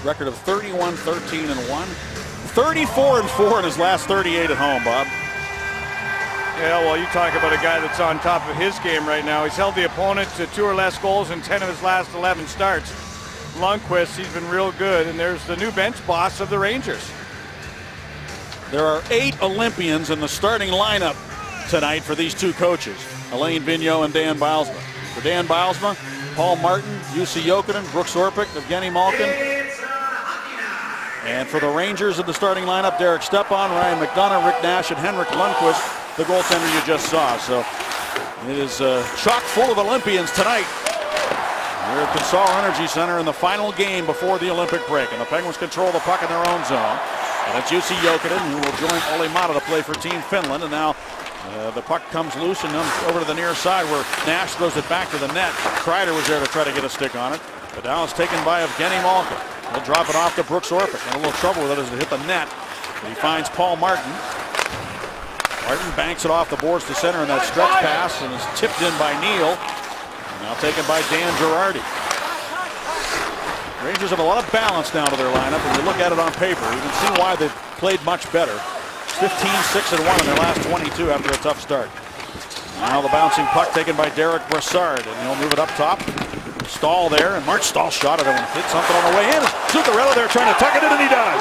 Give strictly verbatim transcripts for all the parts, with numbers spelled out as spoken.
record of thirty-one, thirteen, and one. thirty-four and four in his last thirty-eight at home, Bob. Yeah, well, you talk about a guy that's on top of his game right now. He's held the opponent to two or less goals in ten of his last eleven starts. Lundqvist, he's been real good, and there's the new bench boss of the Rangers. There are eight Olympians in the starting lineup tonight for these two coaches, Alain Vigneault and Dan Bylsma. For Dan Bylsma, Paul Martin, Jussi Jokinen, Brooks Orpik, Evgeny Malkin. And for the Rangers in the starting lineup, Derek Stepan, Ryan McDonough, Rick Nash, and Henrik Lundqvist, the goaltender you just saw. So it is uh, chock full of Olympians tonight. We're at Consol Energy Center in the final game before the Olympic break. And the Penguins control the puck in their own zone. And it's Jussi Jokinen who will join Olli Maatta to play for Team Finland. And now uh, the puck comes loose and comes over to the near side where Nash throws it back to the net. Kreider was there to try to get a stick on it. But now it's taken by Evgeny Malkin. He'll drop it off to Brooks Orpik. And a little trouble with it as it hit the net. But he finds Paul Martin. Martin banks it off the boards to center in that stretch pass and is tipped in by Neal. Now taken by Dan Girardi. Rangers have a lot of balance now to their lineup. When you look at it on paper, you can see why they've played much better. fifteen, six, and one in their last twenty-two after a tough start. Now the bouncing puck taken by Derek Brassard, and he'll move it up top. Stahl there, and Mark Stahl shot it and hit something on the way in. Zuccarello there trying to tuck it in, and he does.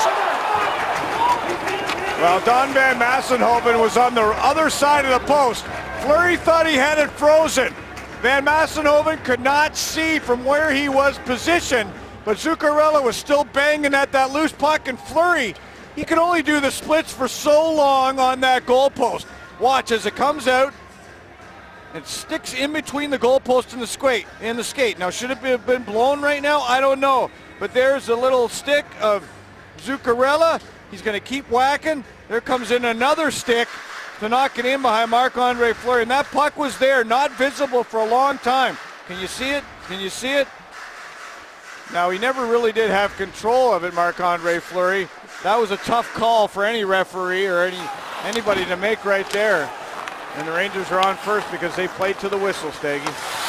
Well, Don Van Massenhoven was on the other side of the post. Fleury thought he had it frozen. Van Massenhoven could not see from where he was positioned, but Zuccarello was still banging at that loose puck, and Fleury, he could only do the splits for so long on that goalpost. Watch as it comes out. It sticks in between the goalpost and the skate. And the skate. Now, should it have been blown right now? I don't know. But there's a little stick of Zuccarello. He's going to keep whacking. There comes in another stick to knock it in behind Marc-Andre Fleury. And that puck was there, not visible for a long time. Can you see it? Can you see it? Now, he never really did have control of it, Marc-Andre Fleury. That was a tough call for any referee or any anybody to make right there. And the Rangers are on first because they played to the whistle, Staggy.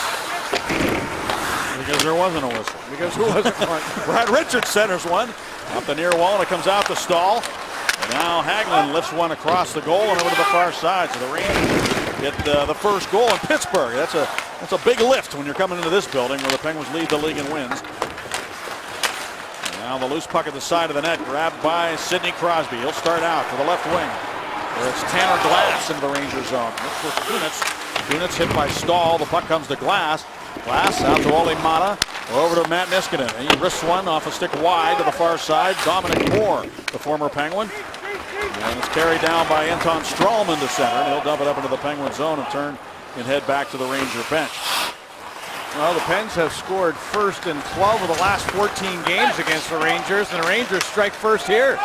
Because there wasn't a whistle. Because who wasn't one? Brad Richards centers one. Up the near wall, and it comes out to Stahl. And now Hagelin lifts one across the goal and over to the far side. So the Rangers get uh, the first goal in Pittsburgh. That's a, that's a big lift when you're coming into this building where the Penguins lead the league in wins. And now the loose puck at the side of the net, grabbed by Sidney Crosby. He'll start out to the left wing. Where it's Tanner Glass into the Rangers zone. Looks for Kunitz. Kunitz hit by Stahl. The puck comes to Glass. Glass out to Olli Maatta. Over to Matt Niskanen. He wrists one off a stick wide to the far side. Dominic Moore, the former Penguin. And it's carried down by Anton Stralman to center. And he'll dump it up into the Penguin zone and turn and head back to the Ranger bench. Well, the Pens have scored first in twelve of the last fourteen games against the Rangers. And the Rangers strike first here.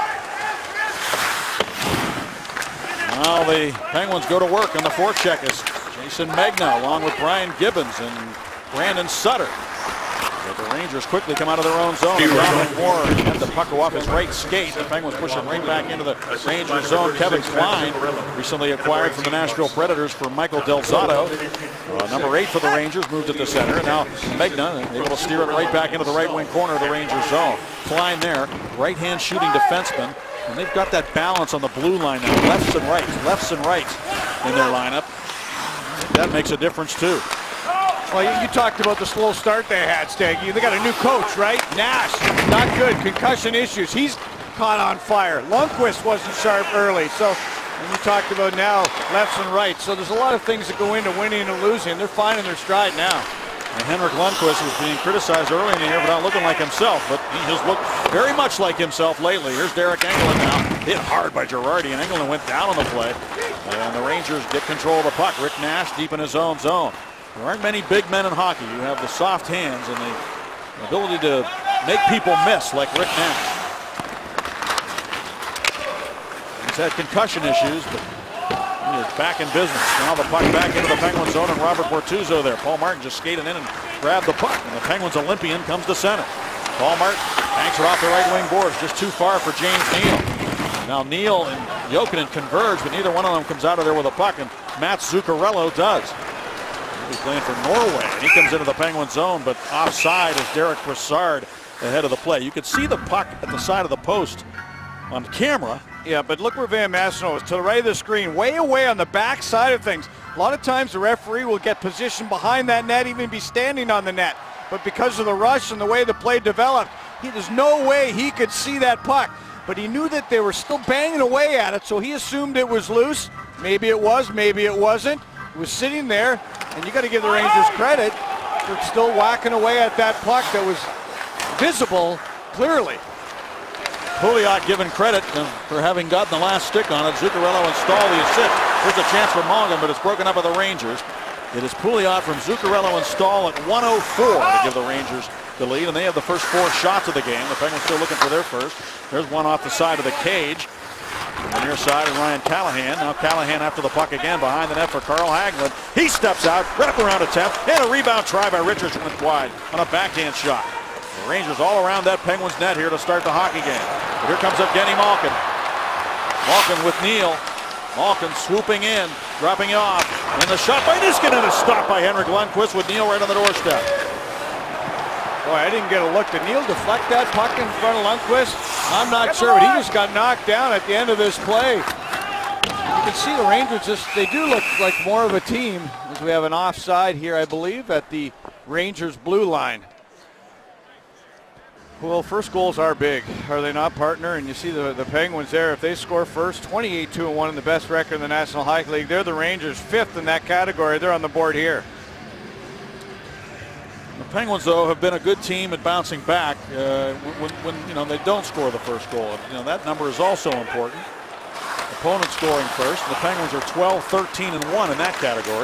Well, the Penguins go to work on the forecheck as Jason Megna along with Brian Gibbons and Brandon Sutter. But the Rangers quickly come out of their own zone. Dominic Moore had the puck go off his right skate. The Penguins push it right back into the Rangers zone. Kevin Klein, recently acquired from the Nashville Predators for Michael Del Zotto. Uh, number eight for the Rangers, moved it to center. And now Megna able to steer it right back into the right wing corner of the Rangers zone. Klein there, right-hand shooting defenseman. And they've got that balance on the blue line now. Lefts and rights, lefts and rights in their lineup. That makes a difference too. Well, you, you talked about the slow start they had, Staggy. They got a new coach, right? Nash, not good. Concussion issues. He's caught on fire. Lundqvist wasn't sharp early. So, and you talked about now lefts and rights. So there's a lot of things that go into winning and losing. They're finding their stride now. And Henrik Lundqvist was being criticized early in the year for not looking like himself, but he has looked very much like himself lately. Here's Derek Engelland now, hit hard by Girardi, and Engelland went down on the play. And the Rangers get control of the puck. Rick Nash deep in his own zone. There aren't many big men in hockey who have the soft hands and the ability to make people miss like Rick Nash. He's had concussion issues, but he is back in business. Now the puck back into the Penguin zone, and Robert Bortuzzo there. Paul Martin just skated in and grabbed the puck, and the Penguins Olympian comes to center. Paul Martin banks it off the right wing boards, just too far for James Neal. Now Neal and Jokinen converge, but neither one of them comes out of there with a puck, and Matt Zuccarello does. He's playing for Norway, and he comes into the Penguin zone, but offside as Derek Brassard ahead of the play. You could see the puck at the side of the post on camera. Yeah, but look where Van Massenhoven is, to the right of the screen, way away on the back side of things. A lot of times the referee will get positioned behind that net, even be standing on the net. But because of the rush and the way the play developed, he, there's no way he could see that puck. But he knew that they were still banging away at it, so he assumed it was loose. Maybe it was, maybe it wasn't. It was sitting there, and you got to give the Rangers credit for still whacking away at that puck that was visible clearly. Pouliot given credit for having gotten the last stick on it. Zuccarello installed the assist. Here's a chance for Malgin, but it's broken up by the Rangers. It is Pouliot from Zuccarello install at one oh four to give the Rangers the lead, and they have the first four shots of the game. The Penguins still looking for their first. There's one off the side of the cage. On the near side of Ryan Callahan. Now Callahan after the puck again behind the net for Carl Hagelin. He steps out, wraparound attempt, and a rebound try by Richards went wide on a backhand shot. The Rangers all around that Penguins net here to start the hockey game. But here comes Evgeny Malkin. Malkin with Neal. Malkin swooping in, dropping off, and the shot by Niskanen is stopped by Henrik Lundqvist with Neal right on the doorstep. Boy, I didn't get a look. Did Neal deflect that puck in front of Lundqvist? I'm not sure, but he just got knocked down at the end of this play. You can see the Rangers just, they do look like more of a team, as we have an offside here, I believe, at the Rangers blue line. Well, first goals are big, are they not, partner? And you see the, the Penguins there, if they score first, twenty-eight two and one in the best record in the National Hockey League. They're the Rangers fifth in that category. They're on the board here. The Penguins, though, have been a good team at bouncing back uh, when, when you know they don't score the first goal. You know that number is also important. Opponent scoring first. And the Penguins are twelve, thirteen, and one in that category.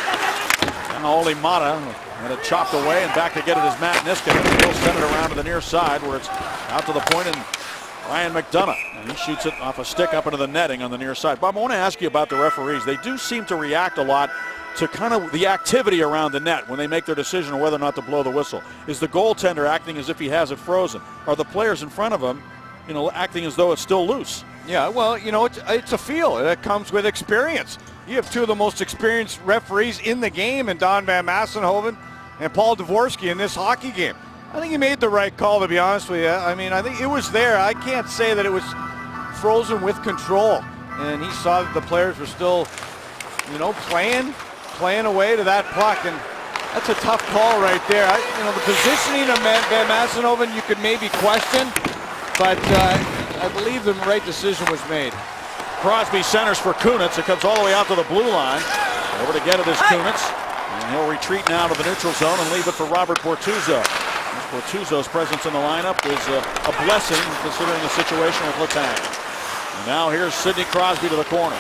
Now Olli Mata had it chopped away, and back to get it is Matt Niskanen. He'll send it around to the near side where it's out to the point, and Ryan McDonough. And he shoots it off a stick up into the netting on the near side. Bob, I want to ask you about the referees. They do seem to react a lot to kind of the activity around the net when they make their decision on whether or not to blow the whistle. Is the goaltender acting as if he has it frozen? Are the players in front of him, you know, acting as though it's still loose? Yeah, well, you know, it's, it's a feel. It comes with experience. You have two of the most experienced referees in the game, and Don Van Massenhoven and Paul Dvorsky in this hockey game. I think he made the right call, to be honest with you. I mean, I think it was there. I can't say that it was frozen with control. And he saw that the players were still, you know, playing, playing away to that puck. And that's a tough call right there. I, you know, the positioning of Van Massenhoven you could maybe question, but uh, I believe the right decision was made. Crosby centers for Kunitz. It comes all the way out to the blue line. Over to get it is Kunitz. And he'll retreat now to the neutral zone and leave it for Robert Bortuzzo. Bortuzzo's presence in the lineup is a, a blessing considering the situation with Letang. And now here's Sidney Crosby to the corner.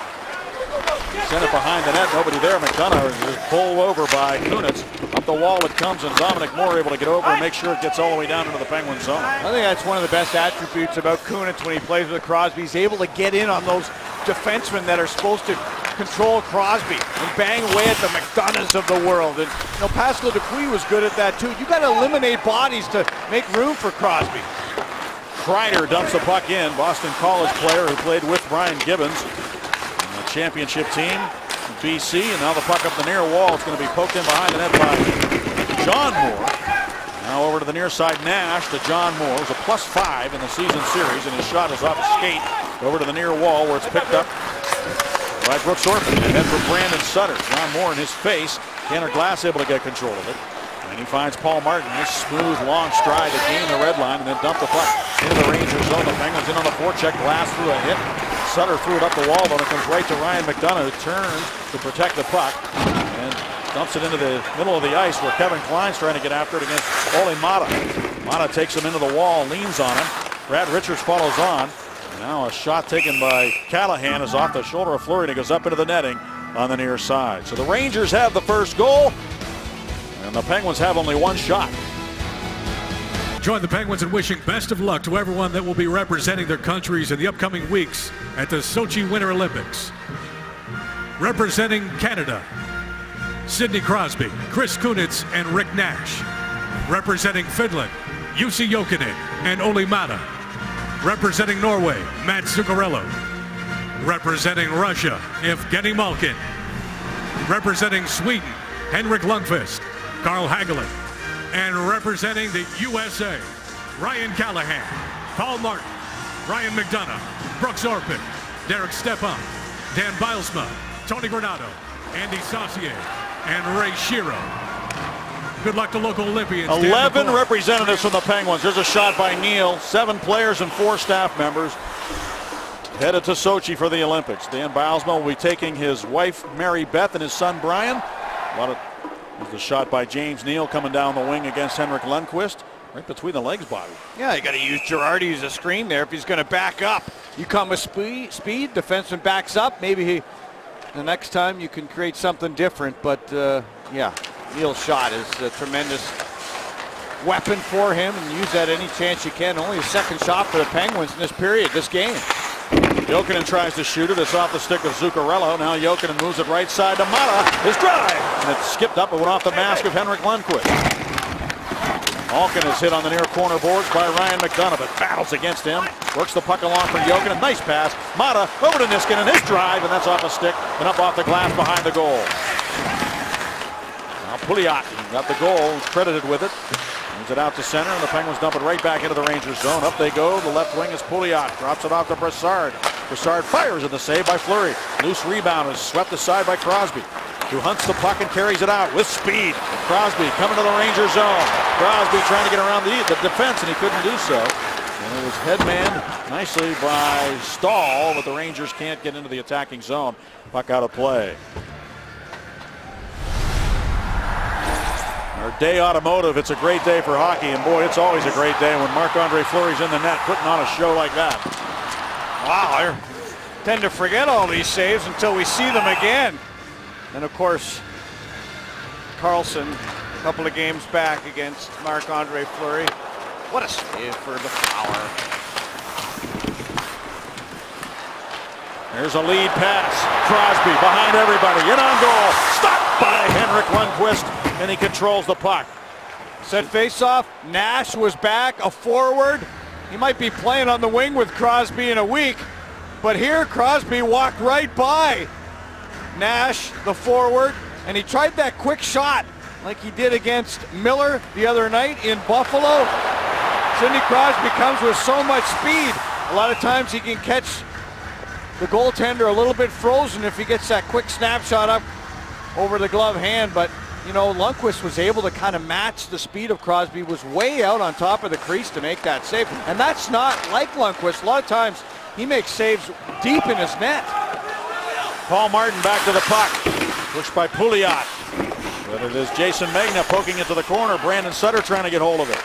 Sent it behind the net, nobody there. McDonough is pulled over by Kunitz. Up the wall it comes, and Dominic Moore able to get over and make sure it gets all the way down into the Penguin zone. I think that's one of the best attributes about Kunitz when he plays with Crosby. He's able to get in on those defensemen that are supposed to control Crosby and bang away at the McDonoughs of the world. And you know, Pascal Dupuis was good at that too. You got to eliminate bodies to make room for Crosby. Kreider dumps the puck in. Boston College player who played with Brian Gibbons. Championship team, B C, and now the puck up the near wall. It's going to be poked in behind the net by John Moore. Now over to the near side, Nash to John Moore. It's a plus five in the season series, and his shot is off a skate over to the near wall where it's picked up by Brooks Orphan. And then for Brandon Sutter. John Moore in his face. Tanner Glass able to get control of it. And he finds Paul Martin. Nice smooth long stride to gain the red line and then dump the puck into the Rangers zone. The Penguins in on the forecheck. Glass through a hit. Sutter threw it up the wall, but it comes right to Ryan McDonough, who turns to protect the puck and dumps it into the middle of the ice where Kevin Klein's trying to get after it against Olli Mata. Mata takes him into the wall, leans on him. Brad Richards follows on. Now a shot taken by Callahan is off the shoulder of Fleury and it goes up into the netting on the near side. So the Rangers have the first goal, and the Penguins have only one shot. Join the Penguins in wishing best of luck to everyone that will be representing their countries in the upcoming weeks at the Sochi Winter Olympics. Representing Canada, Sidney Crosby, Chris Kunitz, and Rick Nash. Representing Finland, Jussi Jokinen and Olli Mata. Representing Norway, Matt Zuccarello. Representing Russia, Evgeny Malkin. Representing Sweden, Henrik Lundqvist, Carl Hagelin. And representing the U S A, Ryan Callahan, Paul Martin, Ryan McDonough, Brooks Orpik, Derek Stepan, Dan Bilesma, Tony Granato, Andy Saucier, and Ray Shiro. Good luck to local Olympians. eleven representatives from the Penguins. There's a shot by Neal. Seven players and four staff members headed to Sochi for the Olympics. Dan Bilesma will be taking his wife Mary Beth and his son Brian. A lot of there's the shot by James Neal coming down the wing against Henrik Lundqvist. Right between the legs, Bobby. Yeah, you got to use Girardi as a screen there if he's going to back up. You come with speed, speed, defenseman backs up. Maybe he, the next time you can create something different. But uh, yeah, Neal's shot is a tremendous weapon for him, and use that any chance you can. Only a second shot for the Penguins in this period, this game. Jokinen tries to shoot it. It's off the stick of Zuccarello. Now Jokinen moves it right side to Mata. His drive, and it skipped up and went off the mask of Henrik Lundqvist. Malkin is hit on the near corner boards by Ryan McDonough, but battles against him. Works the puck along for Jokinen. Nice pass. Mata over to Niskanen, his drive, and that's off a stick and up off the glass behind the goal. Now Pouliot got the goal, credited with it. Moves it out to center, and the Penguins dump it right back into the Rangers zone. Up they go. The left wing is Pouliot. Drops it off to Brassard. Brassard fires in the save by Fleury. Loose rebound is swept aside by Crosby, who hunts the puck and carries it out with speed. Crosby coming to the Ranger zone. Crosby trying to get around the, the defense, and he couldn't do so. And it was headmanned nicely by Stahl, but the Rangers can't get into the attacking zone. Puck out of play. Our Day Automotive, it's a great day for hockey, and boy, it's always a great day when Marc-Andre Fleury's in the net putting on a show like that. Wow, I tend to forget all these saves until we see them again. And of course, Carlson, a couple of games back against Marc-Andre Fleury. What a save for the Flower. There's a lead pass. Crosby behind everybody, in on goal. Stopped by Henrik Lundqvist, and he controls the puck. Set face-off. Nash was back, a forward. He might be playing on the wing with Crosby in a week, but here Crosby walked right by Nash, the forward, and he tried that quick shot like he did against Miller the other night in Buffalo. Sidney Crosby comes with so much speed. A lot of times he can catch the goaltender a little bit frozen if he gets that quick snapshot up over the glove hand, but you know, Lundqvist was able to kind of match the speed of Crosby, was way out on top of the crease to make that save. And that's not like Lundqvist. A lot of times he makes saves deep in his net. Paul Martin back to the puck. Pushed by Pouliot. But it is Jason Megna poking it to the corner. Brandon Sutter trying to get hold of it.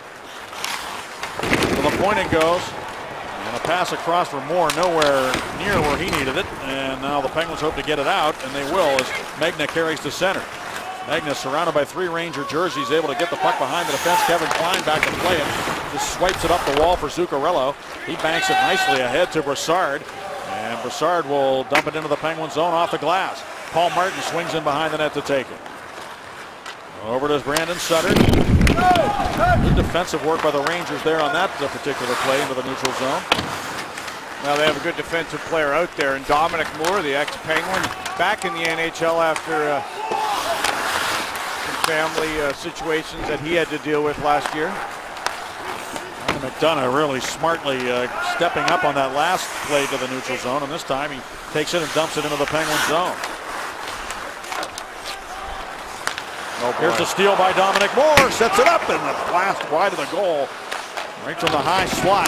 To the point it goes. And a pass across for Moore, nowhere near where he needed it. And now the Penguins hope to get it out, and they will as Megna carries to center. Megna surrounded by three Ranger jerseys, able to get the puck behind the defense. Kevin Klein back to play it. Just swipes it up the wall for Zuccarello. He banks it nicely ahead to Brassard. And Brassard will dump it into the Penguin zone off the glass. Paul Martin swings in behind the net to take it. Over to Brandon Sutter. Good defensive work by the Rangers there on that particular play into the neutral zone. Now they have a good defensive player out there, and Dominic Moore, the ex-Penguin, back in the N H L after uh, some family uh, situations that he had to deal with last year. And McDonough really smartly uh, stepping up on that last play to the neutral zone, and this time he takes it and dumps it into the Penguin zone. Oh, here's the steal by Dominic Moore, sets it up, and the blast wide of the goal, right from the high slot.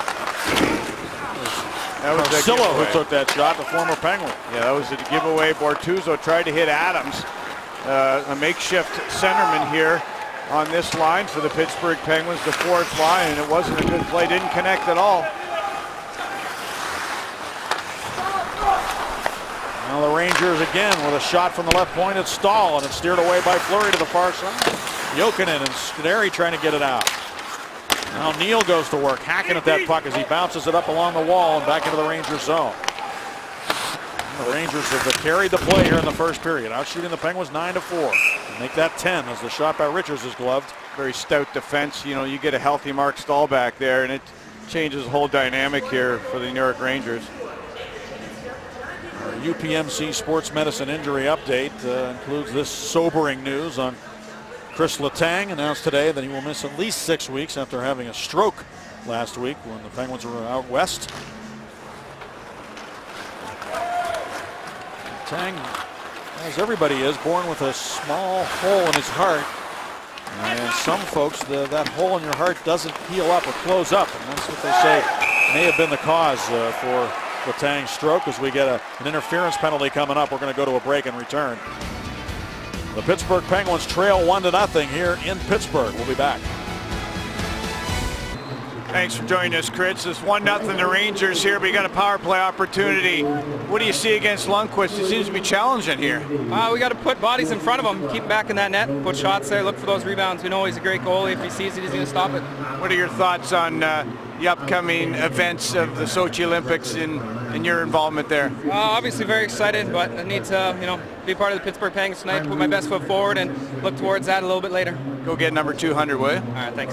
That was Porcello who took that shot, the former Penguin. Yeah, that was a giveaway. Bortuzzo tried to hit Adams, uh, a makeshift centerman here on this line for the Pittsburgh Penguins, the fourth line, and it wasn't a good play. Didn't connect at all. Now the Rangers again with a shot from the left point at Stahl, and it's steered away by Fleury to the far side. Jokinen and Scuderi trying to get it out. Now Neal goes to work, hacking at that puck as he bounces it up along the wall and back into the Rangers zone. The Rangers have carried the play here in the first period, out shooting the Penguins nine to four. Make that ten as the shot by Richards is gloved. Very stout defense. You know, you get a healthy Mark Stahl back there, and it changes the whole dynamic here for the New York Rangers. Our U P M C Sports Medicine Injury Update uh, includes this sobering news on Chris Letang announced today that he will miss at least six weeks after having a stroke last week when the Penguins were out west. Letang, as everybody is, born with a small hole in his heart. And some folks, the, that hole in your heart doesn't heal up or close up. And that's what they say may have been the cause uh, for Letang's stroke. As we get a, an interference penalty coming up, we're going to go to a break and return. The Pittsburgh Penguins trail one to nothing here in Pittsburgh. We'll be back. Thanks for joining us, Chris. It's one nothing the Rangers here, but you got a power play opportunity. What do you see against Lundqvist? It seems to be challenging here. Uh, we got to put bodies in front of him, keep back in that net, put shots there, look for those rebounds. We know he's a great goalie. If he sees it, he's going to stop it. What are your thoughts on uh, the upcoming events of the Sochi Olympics and, and your involvement there? Uh, obviously very excited, but I need to, you know, be part of the Pittsburgh Penguins tonight, put my best foot forward, and look towards that a little bit later. Go get number two hundred, will you? All right, thanks.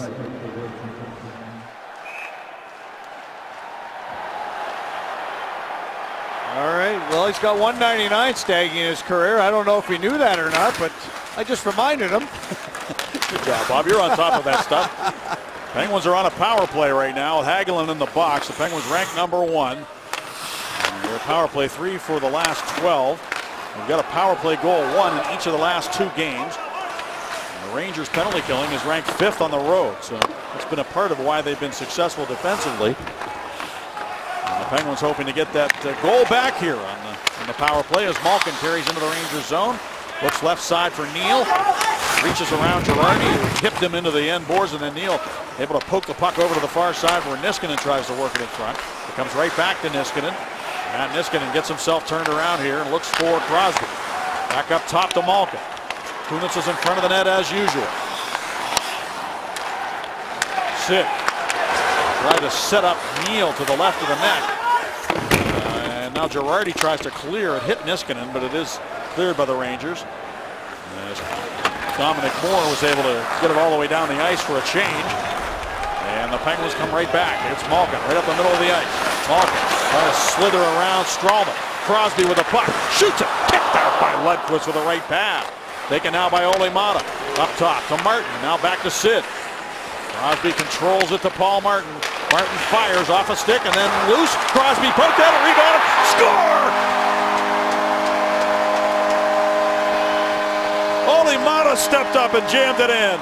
All right, well, he's got one ninety-nine Staggy in his career. I don't know if he knew that or not, but I just reminded him. Good job, Bob. You're on top of that stuff. Penguins are on a power play right now with Hagelin in the box. The Penguins ranked number one. Their power play three for the last twelve. We've got a power play goal one in each of the last two games. And the Rangers penalty killing is ranked fifth on the road, so it's been a part of why they've been successful defensively. And the Penguins hoping to get that uh, goal back here on the, on the power play as Malkin carries into the Rangers zone. Looks left side for Neal. Reaches around Girardi, hipped him into the end boards, and then Neal able to poke the puck over to the far side where Niskanen tries to work it in front. It comes right back to Niskanen. And Niskanen gets himself turned around here and looks for Crosby. Back up top to Malkin. Kunitz is in front of the net as usual. Sid tried to set up Neal to the left of the net. Uh, and now Girardi tries to clear it, hit Niskanen, but it is cleared by the Rangers. As Dominic Moore was able to get it all the way down the ice for a change. And the Penguins come right back. It's Malkin right up the middle of the ice. Malkin trying to slither around Stralman. Crosby with a puck. Shoots it. Kicked out by Lundqvist with a right pass. Taken now by Ole Mata. Up top to Martin. Now back to Sid. Crosby controls it to Paul Martin. Martin fires off a stick and then loose. Crosby poked at it. Rebound. Score! Ole Mata stepped up and jammed it in.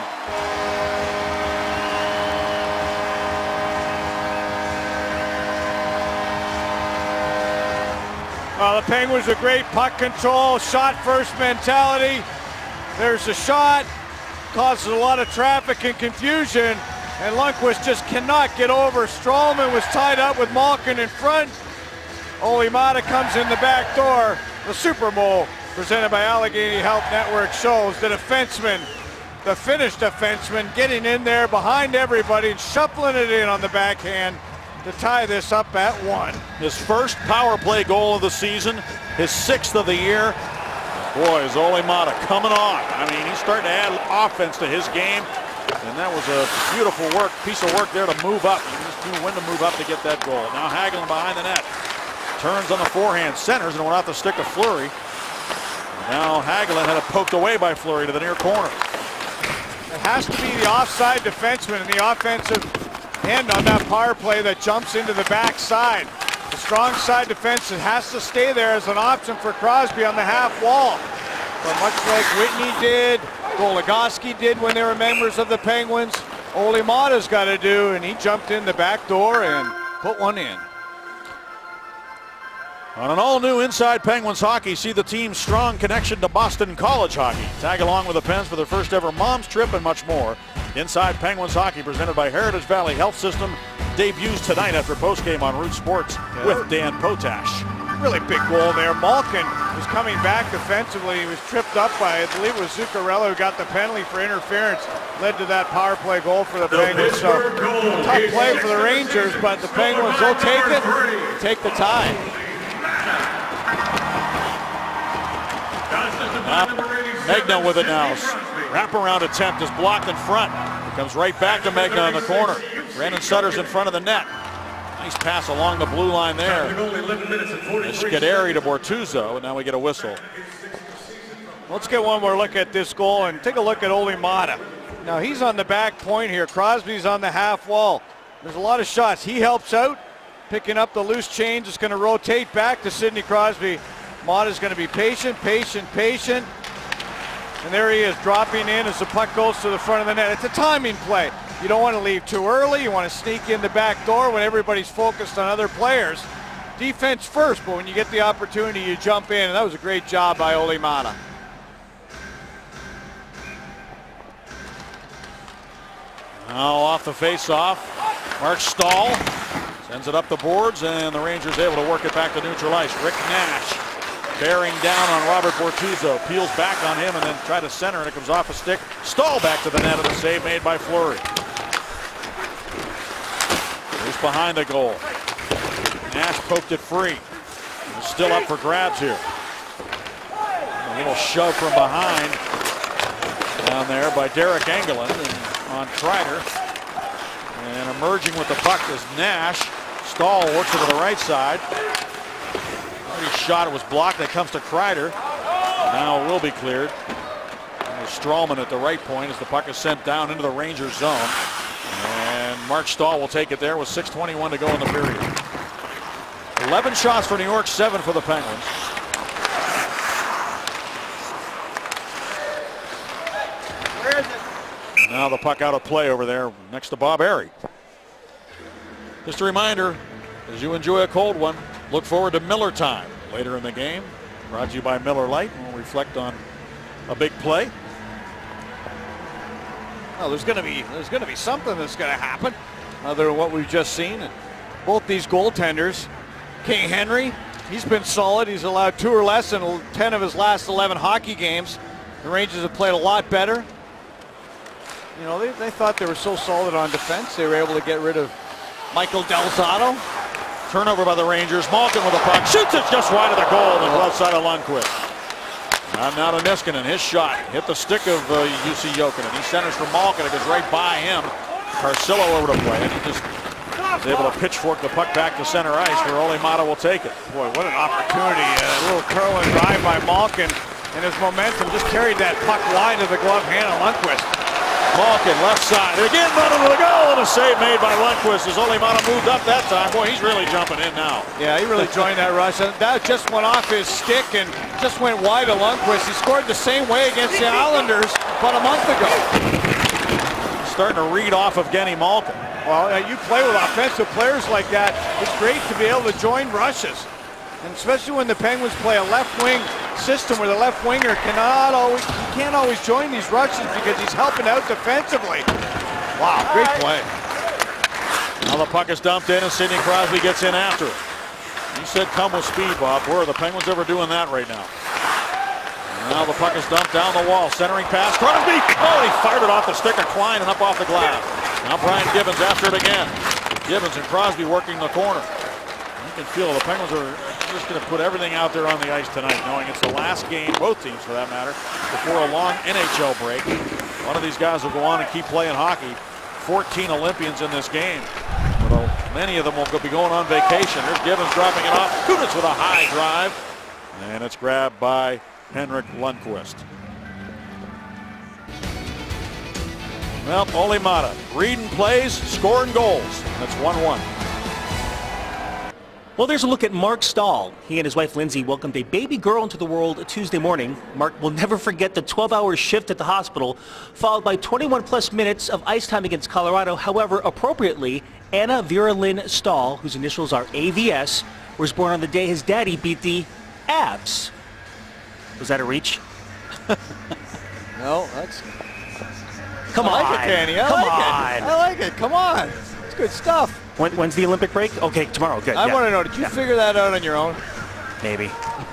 Well, the Penguins are great puck control, shot first mentality. There's a shot, causes a lot of traffic and confusion, and Lundqvist just cannot get over. Stralman was tied up with Malkin in front. Ole Mata comes in the back door. The Super Bowl presented by Allegheny Health Network shows the defenseman, the Finnish defenseman, getting in there behind everybody and shuffling it in on the backhand to tie this up at one. His first power play goal of the season, his sixth of the year. Boy, is Ole Mata coming on. I mean, he's starting to add offense to his game, and that was a beautiful work, piece of work there to move up. He just knew when to move up to get that goal. Now Hagelin behind the net, turns on the forehand, centers, and went off the stick of Fleury. Now Hagelin had it poked away by Fleury to the near corner. It has to be the offside defenseman in the offensive end on that power play that jumps into the backside. The strong side defense has to stay there as an option for Crosby on the half wall. But much like Whitney did, Goligoski did when they were members of the Penguins, Ole Mata's got to do, and he jumped in the back door and put one in. On an all-new Inside Penguins Hockey, see the team's strong connection to Boston College hockey. Tag along with the Pens for their first ever mom's trip and much more. Inside Penguins Hockey, presented by Heritage Valley Health System, debuts tonight after postgame on Root Sports yeah. with Dan Potash. Really big goal there. Malkin was coming back defensively. He was tripped up by, I believe it was Zuccarello who got the penalty for interference. Led to that power play goal for the Penguins. So tough play for the Rangers, but the Penguins will take it, take the tie. Uh, Megna with it now. Wraparound attempt is blocked in front. It comes right back to Megna in the corner. Brandon Sutter's in front of the net. Nice pass along the blue line there. Scuderi to Bortuzzo, and now we get a whistle. Let's get one more look at this goal and take a look at Olli Maatta. Now he's on the back point here. Crosby's on the half wall. There's a lot of shots. He helps out, picking up the loose change. It's going to rotate back to Sidney Crosby. Maatta's going to be patient, patient, patient. And there he is, dropping in as the puck goes to the front of the net. It's a timing play. You don't want to leave too early. You want to sneak in the back door when everybody's focused on other players. Defense first, but when you get the opportunity, you jump in. And that was a great job by Olli Maatta. Now off the face-off, Mark Stahl sends it up the boards, and the Rangers able to work it back to neutral ice. Rick Nash bearing down on Robert Bortuzzo, peels back on him and then try to center, and it comes off a stick. Stahl back to the net, and a save made by Fleury. He's behind the goal. Nash poked it free. It's still up for grabs here. A little shove from behind down there by Derek Engelland and on Kreider. And emerging with the puck is Nash. Stahl works it to the right side. Already shot, it was blocked. That comes to Kreider. Now it will be cleared. And Strawman at the right point as the puck is sent down into the Rangers zone. And Mark Stahl will take it there with six twenty-one to go in the period. eleven shots for New York, seven for the Penguins. Where is it? Now the puck out of play over there next to Bob Airey. Just a reminder, as you enjoy a cold one, look forward to Miller Time later in the game. Brought to you by Miller Lite. We'll reflect on a big play. Well, there's going to be there's going to be something that's going to happen other than what we've just seen. And both these goaltenders, King Henry, he's been solid. He's allowed two or less in ten of his last eleven hockey games. The Rangers have played a lot better. You know, they, they thought they were so solid on defense. They were able to get rid of Michael Del Zotto. Turnover by the Rangers. Malkin with a puck. Shoots it just wide of the goal and left side of Lundqvist. And now to Niskanen. His shot hit the stick of uh, U C Jokinen. He centers for Malkin. It goes right by him. Carcillo over to play. And he just is able to pitchfork the puck back to center ice where Olli Maatta will take it. Boy, what an opportunity. A little curling drive by Malkin. And his momentum just carried that puck wide of the glove hand of Lundqvist. Malkin left side. Again running to the goal, and a save made by Lundqvist as Olli Maatta moved up that time. Boy, he's really jumping in now. Yeah, he really joined that rush. And that just went off his stick and just went wide of Lundqvist. He scored the same way against the Islanders about a month ago. Starting to read off of Genny Malkin. Well, uh, you play with offensive players like that, it's great to be able to join rushes. And especially when the Penguins play a left wing system where the left winger cannot always, he can't always join these rushes because he's helping out defensively. Wow, great play. Now the puck is dumped in and Sidney Crosby gets in after it. You said come with speed, Bob. Where are the Penguins ever doing that right now? Now the puck is dumped down the wall. Centering pass. Crosby! Oh, he fired it off the stick of Klein and up off the glass. Now Brian Gibbons after it again. Gibbons and Crosby working the corner. You can feel the Penguins are just going to put everything out there on the ice tonight, knowing it's the last game, both teams for that matter, before a long N H L break. One of these guys will go on and keep playing hockey. fourteen Olympians in this game. But many of them will be going on vacation. There's Gibbons dropping it off. Kunitz with a high drive. And it's grabbed by Henrik Lundqvist. Well, Olli Maatta, reading plays, scoring goals. That's one one. Well, there's a look at Mark Stahl. He and his wife Lindsay welcomed a baby girl into the world Tuesday morning. Mark will never forget the twelve hour shift at the hospital, followed by twenty-one plus minutes of ice time against Colorado. However, appropriately, Anna Vera Lynn Stahl, whose initials are A V S, was born on the day his daddy beat the Avs. Was that a reach? No, that's... Come I on, like it, Danny. I Come like on. it. I like it. Come on. It's good stuff. When, when's the Olympic break? Okay, tomorrow. Good. I yeah. want to know, did you yeah. figure that out on your own? Maybe.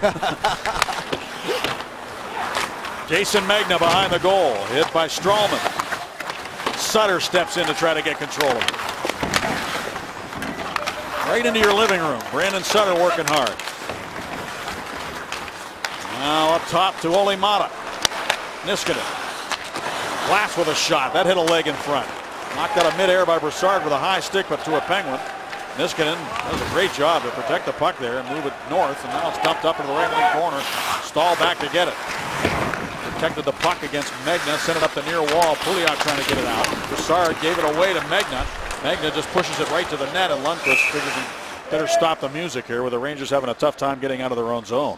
Jason Magna behind the goal, hit by Strawman. Sutter steps in to try to get control of it. Right into your living room. Brandon Sutter working hard. Now up top to Olli Maatta. Niskanen. Glass with a shot. That hit a leg in front. Knocked out of midair by Brassard with a high stick, but to a Penguin. Niskanen does a great job to protect the puck there and move it north, and now it's dumped up into the right wing corner. Stahl back to get it. protected the puck against Megna, sent it up the near wall. Pouliot trying to get it out. Broussard gave it away to Megna. Megna just pushes it right to the net, and Lundqvist figures he better stop the music here, with the Rangers having a tough time getting out of their own zone.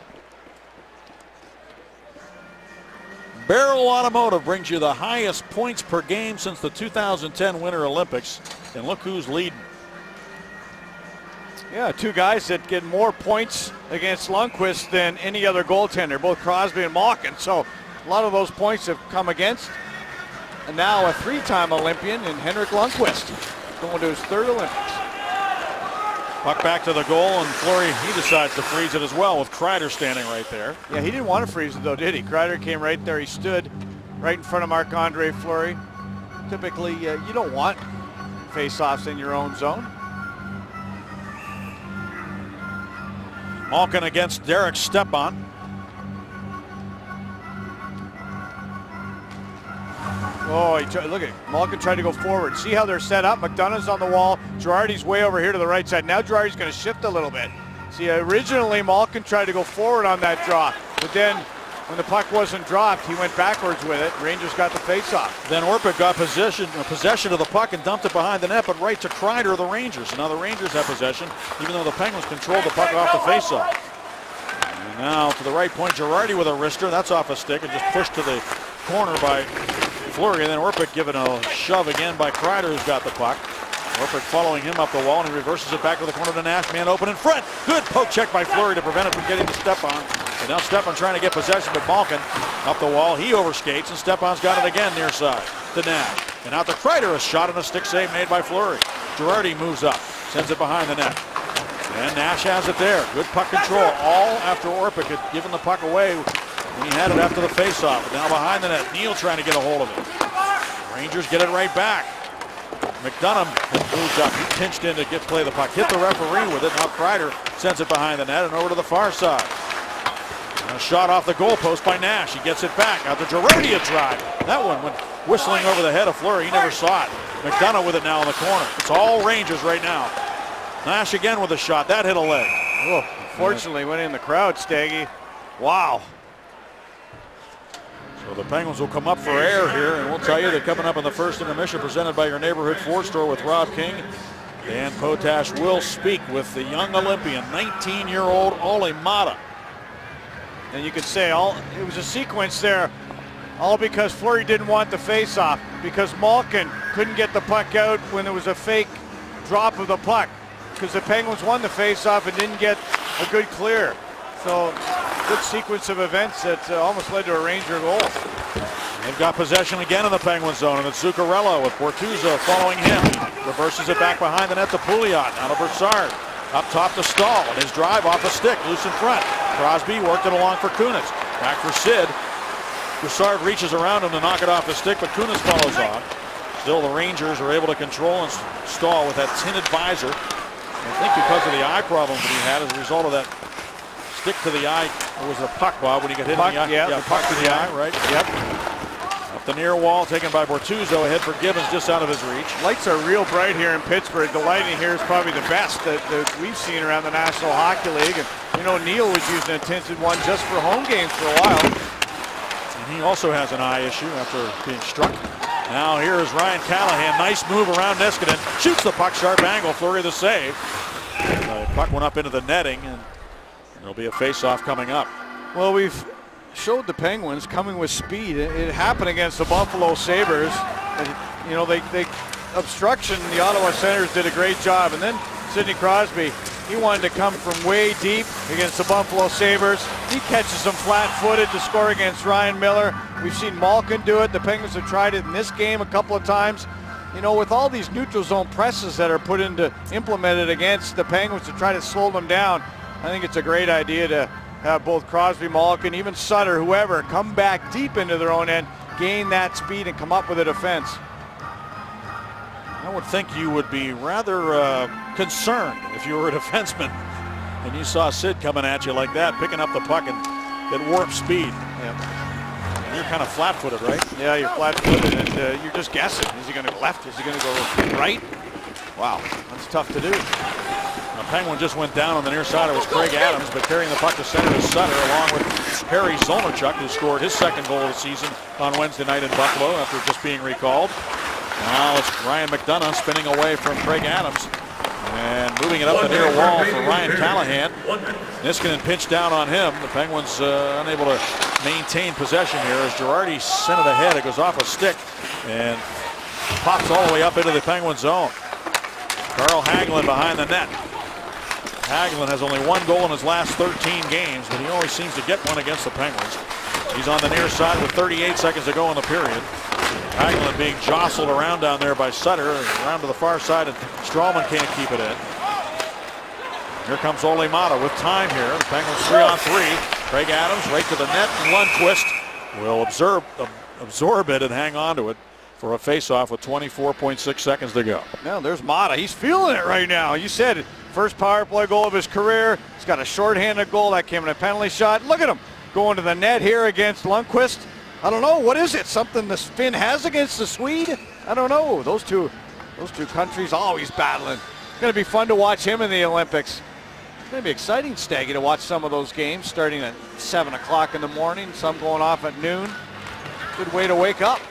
Barrel Automotive brings you the highest points per game since the two thousand ten Winter Olympics, and look who's leading. Yeah, two guys that get more points against Lundqvist than any other goaltender, both Crosby and Malkin. So a lot of those points have come against. And now a three-time Olympian in Henrik Lundqvist, going to his third Olympics. Puck back to the goal, and Fleury, he decides to freeze it as well, with Kreider standing right there. Yeah, he didn't want to freeze it though, did he? Kreider came right there. He stood right in front of Marc-Andre Fleury. Typically, uh, you don't want face-offs in your own zone. Malkin against Derek Stepan. Oh, he tried, look at it. Malkin tried to go forward. See how they're set up? McDonough's on the wall. Girardi's way over here to the right side. Now Girardi's going to shift a little bit. See, originally Malkin tried to go forward on that draw, but then when the puck wasn't dropped, he went backwards with it. Rangers got the face-off. Then Orpik got possession, possession of the puck and dumped it behind the net, but right to Kreider of the Rangers. And now the Rangers have possession, even though the Penguins controlled the puck off the face-off. And now to the right point, Girardi with a wrister. That's off a stick and just pushed to the corner by Fleury, and then Orpik given a shove again by Kreider, who's got the puck. Orpik following him up the wall, and he reverses it back to the corner to Nash. Man open in front. Good poke check by Fleury to prevent it from getting to Stepan. And now Stepan trying to get possession, but Malkin up the wall. He overskates, and Stepan's got it again near side to Nash. And out to Kreider, a shot and a stick save made by Fleury. Girardi moves up, sends it behind the net. And Nash has it there. Good puck control, all after Orpik had given the puck away when he had it after the faceoff. Now behind the net, Neal trying to get a hold of it. Rangers get it right back. McDonough moves up. He pinched in to get play the puck. Hit the referee with it. Now Kreider sends it behind the net and over to the far side. And a shot off the goalpost by Nash. He gets it back. Out to Girardi, a drive. That one went whistling over the head of Fleury. He never saw it. McDonough with it now in the corner. It's all Rangers right now. Nash again with a shot. That hit a leg. Oh, fortunately went in the crowd, Staggy. Wow. So the Penguins will come up for air here, and we'll tell you that coming up in the first intermission presented by your neighborhood Ford store with Rob King, Dan Potash will speak with the young Olympian, nineteen-year-old Olli Maatta. And you could say all it was a sequence there, all because Fleury didn't want the face-off, because Malkin couldn't get the puck out when there was a fake drop of the puck, because the Penguins won the face-off and didn't get a good clear. So good sequence of events that uh, almost led to a Ranger goal. They've got possession again in the Penguin zone, and it's Zuccarello with Bortuzzo following him. Reverses it back behind the net to Pouliot. Now to Broussard. Up top to Stahl. And his drive off a stick, loose in front. Crosby worked it along for Kunis. Back for Sid. Broussard reaches around him to knock it off the stick, but Kunis follows on. Still, the Rangers are able to control and Stahl with that tinted visor. I think because of the eye problems that he had as a result of that stick to the eye. It was a puck, Bob, when he got hit puck, in the eye. Yeah, yeah the puck, puck to the eye, right? Yep. Up the near wall, taken by Bortuzzo. Ahead for Gibbons, just out of his reach. Lights are real bright here in Pittsburgh. The lighting here is probably the best that, that we've seen around the National Hockey League. And you know, Neal was using a tinted one just for home games for a while. And he also has an eye issue after being struck. Now here is Ryan Callahan. Nice move around Niskanen. Shoots the puck, sharp angle. Fleury the save. The puck went up into the netting, and there'll be a face-off coming up. Well, we've showed the Penguins coming with speed. It, it happened against the Buffalo Sabres. And, you know, they, they obstruction, the Ottawa Senators did a great job. And then Sidney Crosby, he wanted to come from way deep against the Buffalo Sabres. He catches them flat-footed to score against Ryan Miller. We've seen Malkin do it. The Penguins have tried it in this game a couple of times. You know, with all these neutral zone presses that are put into implemented against the Penguins to try to slow them down, I think it's a great idea to have both Crosby, Malkin, even Sutter, whoever, come back deep into their own end, gain that speed, and come up with a defense. I would think you would be rather uh, concerned if you were a defenseman and you saw Sid coming at you like that, picking up the puck and at warp speed. Yeah. You're kind of flat-footed, right? Yeah, you're flat-footed, and uh, you're just guessing. Is he going to go left? Is he going to go right? Wow, that's tough to do. The Penguin just went down on the near side. It was Craig Adams, but carrying the puck to center is Sutter, along with Harry Zolnarchuk, who scored his second goal of the season on Wednesday night in Buffalo after just being recalled. Now it's Ryan McDonough spinning away from Craig Adams and moving it up the near wall for Ryan Callahan. Niskanen pinched down on him. The Penguins uh, unable to maintain possession here as Girardi sent it ahead. It goes off a stick and pops all the way up into the Penguin zone. Carl Hagelin behind the net. Hagelin has only one goal in his last thirteen games, but he always seems to get one against the Penguins. He's on the near side with thirty-eight seconds to go in the period. Hagelin being jostled around down there by Sutter, around to the far side, and Strawman can't keep it in. Here comes Ole Mata with time here. The Penguins three on three. Craig Adams right to the net, and Lundqvist will absorb, uh, absorb it and hang on to it for a face-off with twenty-four point six seconds to go. Now there's Mata. He's feeling it right now. You said it. First power play goal of his career. He's got a shorthanded goal that came in a penalty shot. Look at him going to the net here against Lundqvist. I don't know, what is it? Something the Finn has against the Swede? I don't know. Those two, those two countries always battling. It's going to be fun to watch him in the Olympics. It's going to be exciting, Staggy, to watch some of those games starting at seven o'clock in the morning. Some going off at noon. Good way to wake up.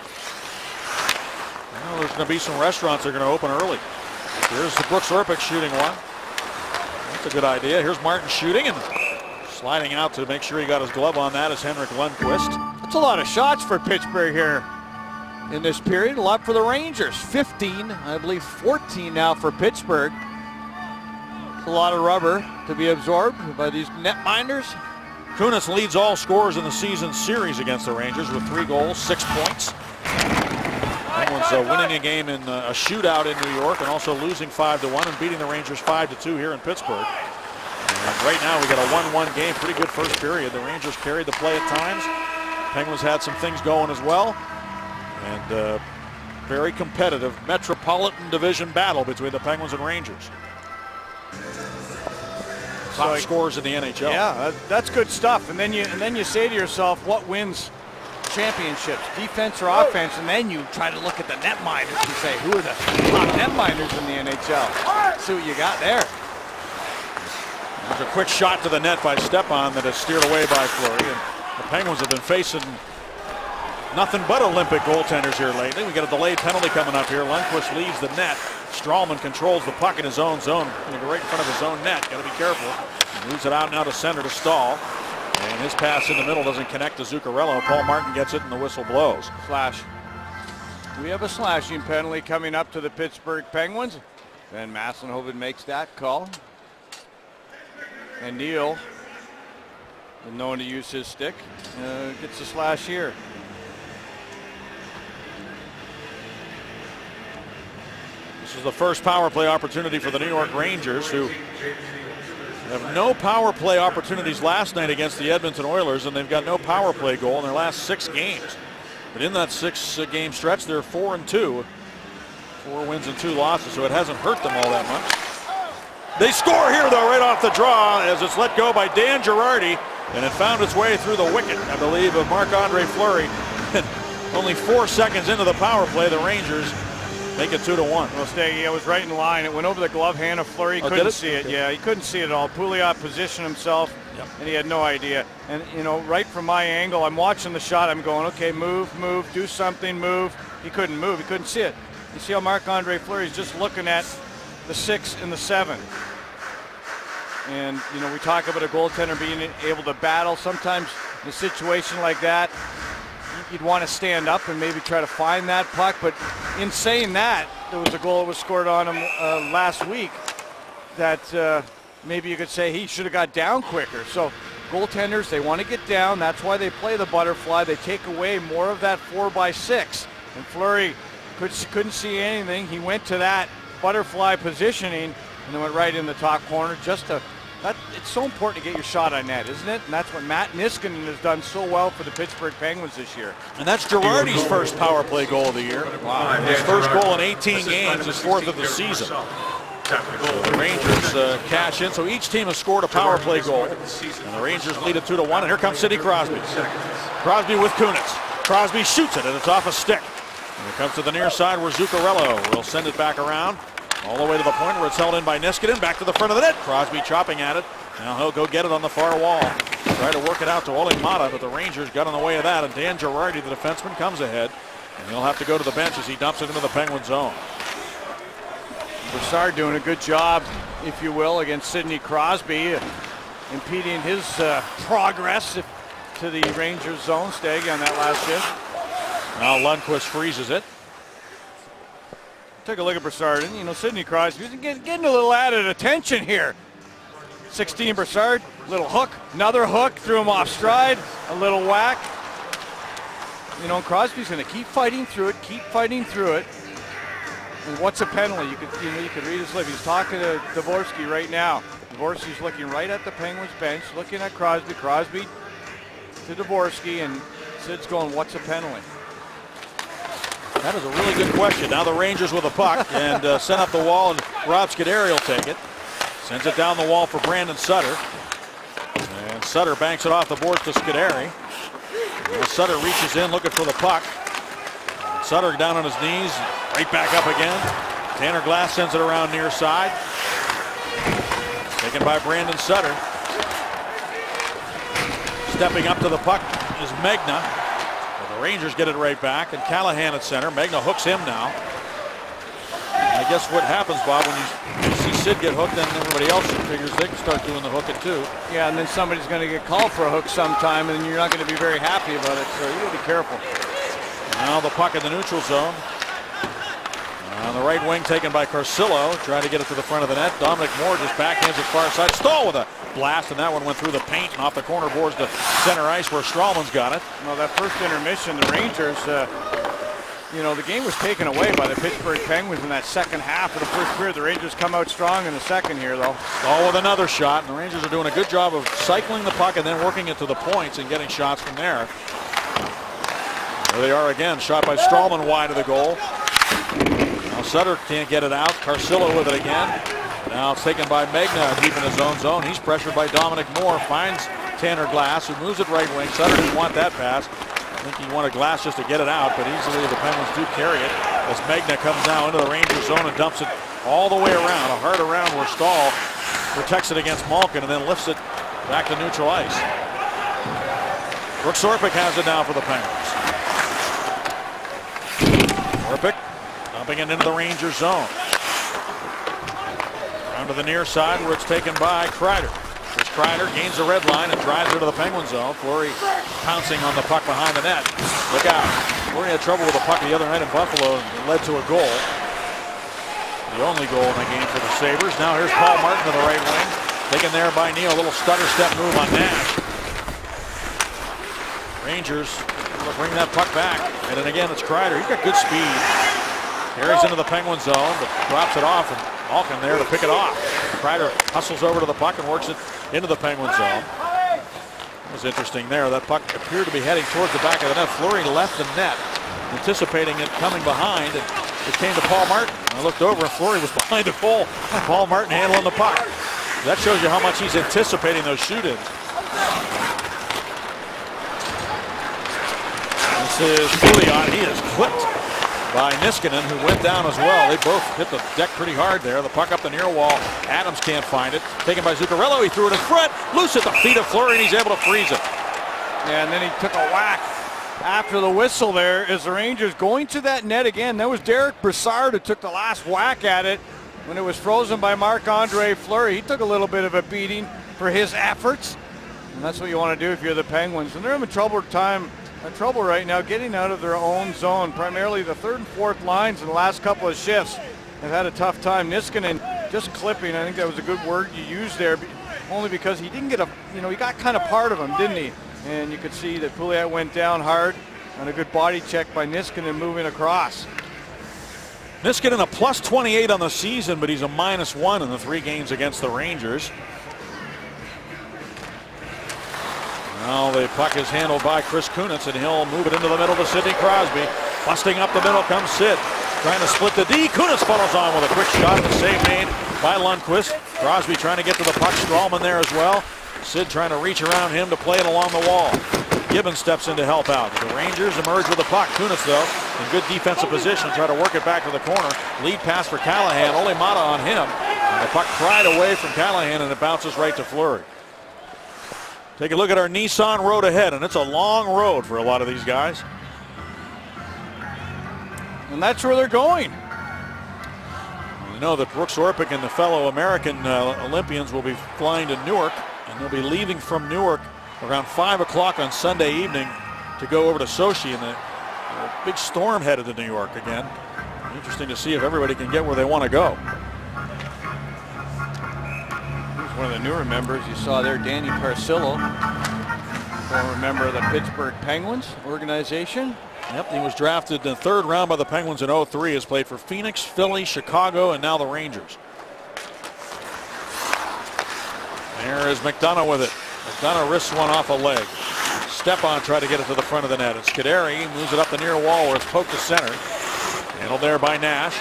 Well, there's going to be some restaurants that are going to open early. Here's the Brooks Orpik shooting one. That's a good idea. Here's Martin shooting and sliding out to make sure he got his glove on that is Henrik Lundqvist. That's a lot of shots for Pittsburgh here in this period. A lot for the Rangers. fifteen, I believe fourteen now for Pittsburgh. It's a lot of rubber to be absorbed by these netminders. Kunitz leads all scorers in the season series against the Rangers with three goals, six points. Penguins uh, winning a game in uh, a shootout in New York and also losing five to one and beating the Rangers five to two here in Pittsburgh. And right now we got a one one game, pretty good first period. The Rangers carried the play at times. Penguins had some things going as well. And uh, very competitive Metropolitan Division battle between the Penguins and Rangers. Top So, scorers in the N H L. Yeah, that, that's good stuff. And then you and then you say to yourself, what wins championships, defense or offense? And then you try to look at the netminders and say, who are the top netminders in the N H L? See what you got there. There's a quick shot to the net by Stepan that is steered away by Fleury. And the Penguins have been facing nothing but Olympic goaltenders here lately. We got a delayed penalty coming up here. Lundqvist leaves the net. Strawman controls the puck in his own zone. Going to go right in front of his own net. Got to be careful. He moves it out now to center to Stahl. And his pass in the middle doesn't connect to Zuccarello. Paul Martin gets it and the whistle blows. Slash. We have a slashing penalty coming up to the Pittsburgh Penguins. Then Massenhoven makes that call. And Neal, known to use his stick, uh, gets a slash here. This is the first power play opportunity for the New York Rangers, who have no power play opportunities last night against the Edmonton Oilers, and they've got no power play goal in their last six games. But in that six uh, game stretch, they're four and two. Four wins and two losses, so it hasn't hurt them all that much. They score here, though, right off the draw as it's let go by Dan Girardi, and it found its way through the wicket, I believe, of Marc-Andre Fleury. Only four seconds into the power play, the Rangers make it two to one. Well, Staggy, I was right in line. It went over the glove hand of Fleury. He Oh, couldn't did it? see it. Okay. Yeah, he couldn't see it at all. Pouliot positioned himself, Yep. and he had no idea. And, you know, right from my angle, I'm watching the shot. I'm going, okay, move, move, do something, move. He couldn't move. He couldn't see it. You see how Marc-Andre Fleury's just looking at the six and the seven. And, you know, we talk about a goaltender being able to battle. Sometimes in a situation like that, you'd want to stand up and maybe try to find that puck. But in saying that, there was a goal that was scored on him uh, last week that uh, maybe you could say he should have got down quicker. So goaltenders, they want to get down. That's why they play the butterfly. They take away more of that four by six. And Fleury could, couldn't see anything. He went to that butterfly positioning and then went right in the top corner just to. That, it's so important to get your shot on net, isn't it? And that's what Matt Niskanen has done so well for the Pittsburgh Penguins this year. And that's Girardi's first power play goal of the year. Wow. His first goal in eighteen games, his fourth of the season. So the Rangers uh, cash in. So each team has scored a power play goal. And the Rangers lead it two to one. And here comes Sidney Crosby. Crosby with Kunitz. Crosby shoots it, and it's off a stick. And it comes to the near side where Zuccarello will send it back around. All the way to the point where it's held in by Niskanen. Back to the front of the net. Crosby chopping at it. Now he'll go get it on the far wall. Try to work it out to Olli Maatta, but the Rangers got in the way of that. And Dan Girardi, the defenseman, comes ahead. And he'll have to go to the bench as he dumps it into the Penguin zone. Brassard doing a good job, if you will, against Sidney Crosby, uh, impeding his uh, progress if, to the Rangers zone. Stagg on that last shift. Now Lundqvist freezes it. Take a look at Brassard, and you know Sidney Crosby getting, getting a little added attention here. sixteen Brassard, little hook, another hook, threw him off stride, a little whack. You know, Crosby's going to keep fighting through it, keep fighting through it. And what's a penalty? You could, you know, you could read his lip. He's talking to Dvorsky right now. Dvorsky's looking right at the Penguins bench, looking at Crosby. Crosby to Dvorsky, and Sid's going, "What's a penalty?" That is a really good question. Now the Rangers with a puck and uh, send up the wall, and Rob Scuderi will take it. Sends it down the wall for Brandon Sutter. And Sutter banks it off the boards to Scuderi. Now Sutter reaches in looking for the puck. Sutter down on his knees, right back up again. Tanner Glass sends it around near side. Taken by Brandon Sutter. Stepping up to the puck is Megna. But the Rangers get it right back, and Callahan at center. Megna hooks him now. I guess what happens, Bob, when you see Sid get hooked, then everybody else figures they can start doing the hooking too. Yeah, and then somebody's going to get called for a hook sometime, and you're not going to be very happy about it, so you got to be careful. Now the puck in the neutral zone. On the right wing, taken by Carcillo, trying to get it to the front of the net. Dominic Moore just backhands it far side. Stahl with a blast, and that one went through the paint and off the corner boards to center ice where Stralman's got it. Well, that first intermission, the Rangers, uh, you know, the game was taken away by the Pittsburgh Penguins in that second half of the first period. The Rangers come out strong in the second here, though. Stahl with another shot, and the Rangers are doing a good job of cycling the puck and then working it to the points and getting shots from there. There they are again, shot by Stralman wide of the goal. Now Sutter can't get it out. Carcillo with it again. Now it's taken by Megna deep in his own zone. He's pressured by Dominic Moore. Finds Tanner Glass, who moves it right wing. Sutter didn't want that pass. I think he wanted Glass just to get it out, but easily the Penguins do carry it as Megna comes now into the Rangers zone and dumps it all the way around. A hard around where Stahl protects it against Malkin and then lifts it back to neutral ice. Brooks Orpik has it now for the Penguins. Orpik dumping it into the Rangers zone. Down to the near side where it's taken by Kreider. Here's Kreider, gains the red line and drives her to the Penguin zone. Fleury pouncing on the puck behind the net. Look out. Fleury had trouble with the puck the other night in Buffalo and led to a goal. The only goal in the game for the Sabres. Now here's Paul Martin to the right wing. Taken there by Neal. A little stutter step move on Nash. Rangers will bring that puck back. And then again, it's Kreider. He's got good speed. Carries into the Penguin zone, but drops it off, and Malkin there to pick it off. Kreider hustles over to the puck and works it into the Penguin zone. It was interesting there. That puck appeared to be heading towards the back of the net. Fleury left the net, anticipating it coming behind, and it came to Paul Martin. I looked over, and Fleury was behind the goal. Paul Martin handling the puck. That shows you how much he's anticipating those shoot-ins. This is Pouliot. He is clipped by Niskanen, who went down as well. They both hit the deck pretty hard there. The puck up the near wall. Adams can't find it. Taken by Zuccarello. He threw it in front. Loose at the feet of Fleury, and he's able to freeze it. Yeah, and then he took a whack after the whistle there as the Rangers going to that net again. That was Derek Brassard who took the last whack at it when it was frozen by Marc-Andre Fleury. He took a little bit of a beating for his efforts, and that's what you want to do if you're the Penguins. And they're having trouble time. trouble right now getting out of their own zone. Primarily the third and fourth lines in the last couple of shifts have had a tough time. Niskanen just clipping. I think that was a good word you used there, only because he didn't get a, you know, he got kind of part of him, didn't he? And you could see that Pouliot went down hard and a good body check by Niskanen moving across. Niskanen a plus twenty-eight on the season, but he's a minus one in the three games against the Rangers. Now the puck is handled by Chris Kunitz, and he'll move it into the middle to Sidney Crosby. Busting up the middle comes Sid. Trying to split the D. Kunitz follows on with a quick shot, and the save made by Lundqvist. Crosby trying to get to the puck. Stralman there as well. Sid trying to reach around him to play it along the wall. Gibbons steps in to help out. The Rangers emerge with the puck. Kunitz, though, in good defensive position, try to work it back to the corner. Lead pass for Callahan. Ole Mata on him. And the puck pried away from Callahan, and it bounces right to Fleury. Take a look at our Nissan road ahead, and it's a long road for a lot of these guys. And that's where they're going. We know that Brooks Orpik and the fellow American uh, Olympians will be flying to Newark, and they'll be leaving from Newark around five o'clock on Sunday evening to go over to Sochi, and the, a big storm headed to New York again. Interesting to see if everybody can get where they want to go. Here's one of the newer members you saw there, Danny Carcillo, former member of the Pittsburgh Penguins organization. Yep, he was drafted in the third round by the Penguins in oh three. Has played for Phoenix, Philly, Chicago, and now the Rangers. There is McDonough with it. McDonough wrists one off a leg. Stepan tried to get it to the front of the net. It's Scuderi moves it up the near wall where it's poked to center. Handled there by Nash.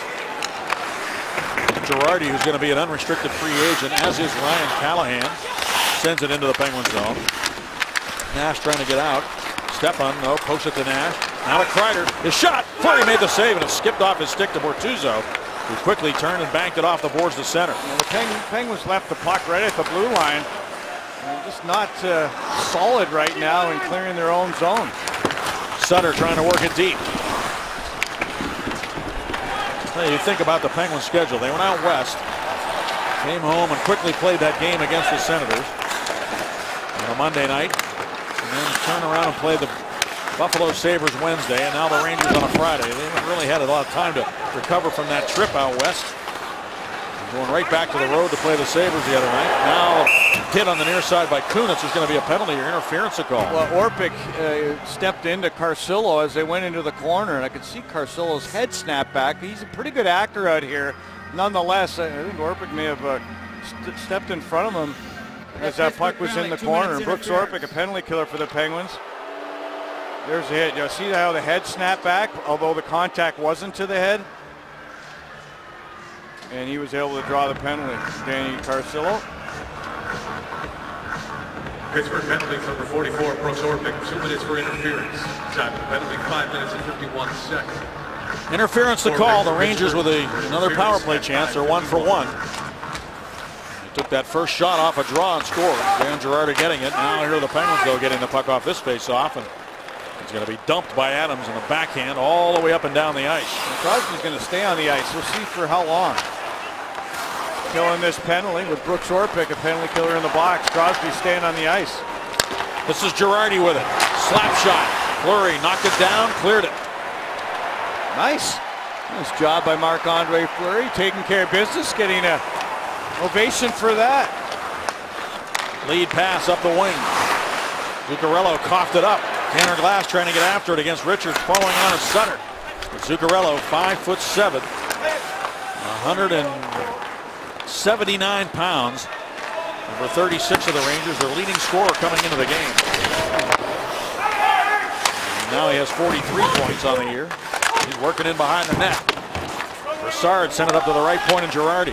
Girardi, who's going to be an unrestricted free agent, as is Ryan Callahan, sends it into the Penguin zone. Nash trying to get out. Stepan, no, posts it to Nash. Now to Kreider. His shot. Fleury made the save, and it skipped off his stick to Bortuzzo, who quickly turned and banked it off the boards to center. Well, the Peng Penguins left the puck right at the blue line. They're just not uh, solid right now in clearing their own zone. Sutter trying to work it deep. Hey, you think about the Penguins' schedule. They went out west, came home, and quickly played that game against the Senators on a Monday night, and then turned around and played the Buffalo Sabres Wednesday, and now the Rangers on a Friday. They haven't really had a lot of time to recover from that trip out west. Going right back to the road to play the Sabres the other night. Now hit on the near side by Kunitz. There's going to be a penalty or interference a call. Well, Orpik uh, stepped into Carcillo as they went into the corner, and I could see Carcillo's head snap back. He's a pretty good actor out here. Nonetheless, I think Orpik may have uh, st stepped in front of him as that puck was in the corner. And Brooks Orpik, a penalty killer for the Penguins. There's the hit. You see how the head snapped back, although the contact wasn't to the head? And he was able to draw the penalty. Danny Carcillo. Pittsburgh penalty number forty-four, Brooks Orpik, two minutes for interference. Time for penalty, five minutes and fifty-one seconds. Interference to call. The Rangers with a, another power play chance. They're one for one. They took that first shot off a draw and scored. Dan Girardi getting it. Now here are the Penguins, though, getting the puck off this face-off. And it's going to be dumped by Adams in the backhand all the way up and down the ice. And Crosby's going to stay on the ice. We'll see for how long. Killing this penalty with Brooks Orpik, a penalty killer in the box. Crosby staying on the ice. This is Girardi with it. Slap shot. Fleury knocked it down, cleared it. Nice. Nice job by Marc-Andre Fleury, taking care of business, getting a ovation for that. Lead pass up the wing. Zuccarello coughed it up. Tanner Glass trying to get after it against Richards, following on a Sutter. But Zuccarello, five foot seven, one hundred seventy-nine pounds. Number thirty-six of the Rangers, their leading scorer coming into the game. And now he has forty-three points on the year. He's working in behind the net. Brassard sent it up to the right point, and Girardi.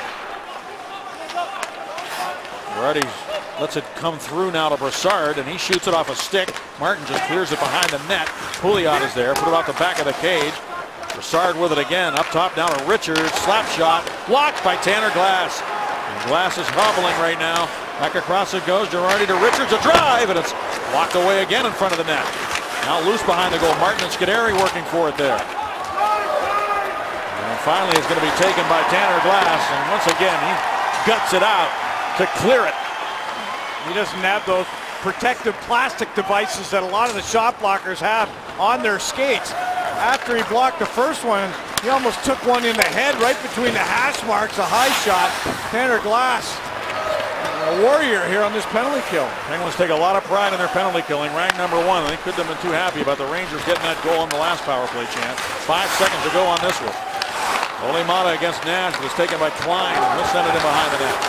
Girardi lets it come through now to Brassard, and he shoots it off a stick. Martin just clears it behind the net. Pouliot is there, put it off the back of the cage. Brassard with it again, up top down to Richards. Slap shot, blocked by Tanner Glass. And Glass is hobbling right now. Back across it goes, Girardi to Richards, a drive, and it's blocked away again in front of the net. Now loose behind the goal. Martin and Scuderi working for it there. And finally it's going to be taken by Tanner Glass, and once again he guts it out to clear it. He doesn't have those protective plastic devices that a lot of the shot blockers have on their skates. After he blocked the first one, he almost took one in the head right between the hash marks, a high shot. Tanner Glass, a warrior here on this penalty kill. Penguins take a lot of pride in their penalty killing. Ranked number one. They couldn't have been too happy about the Rangers getting that goal in the last power play chance. Five seconds to go on this one. Ole Mata against Nash was taken by Klein, and he'll send it in behind the net.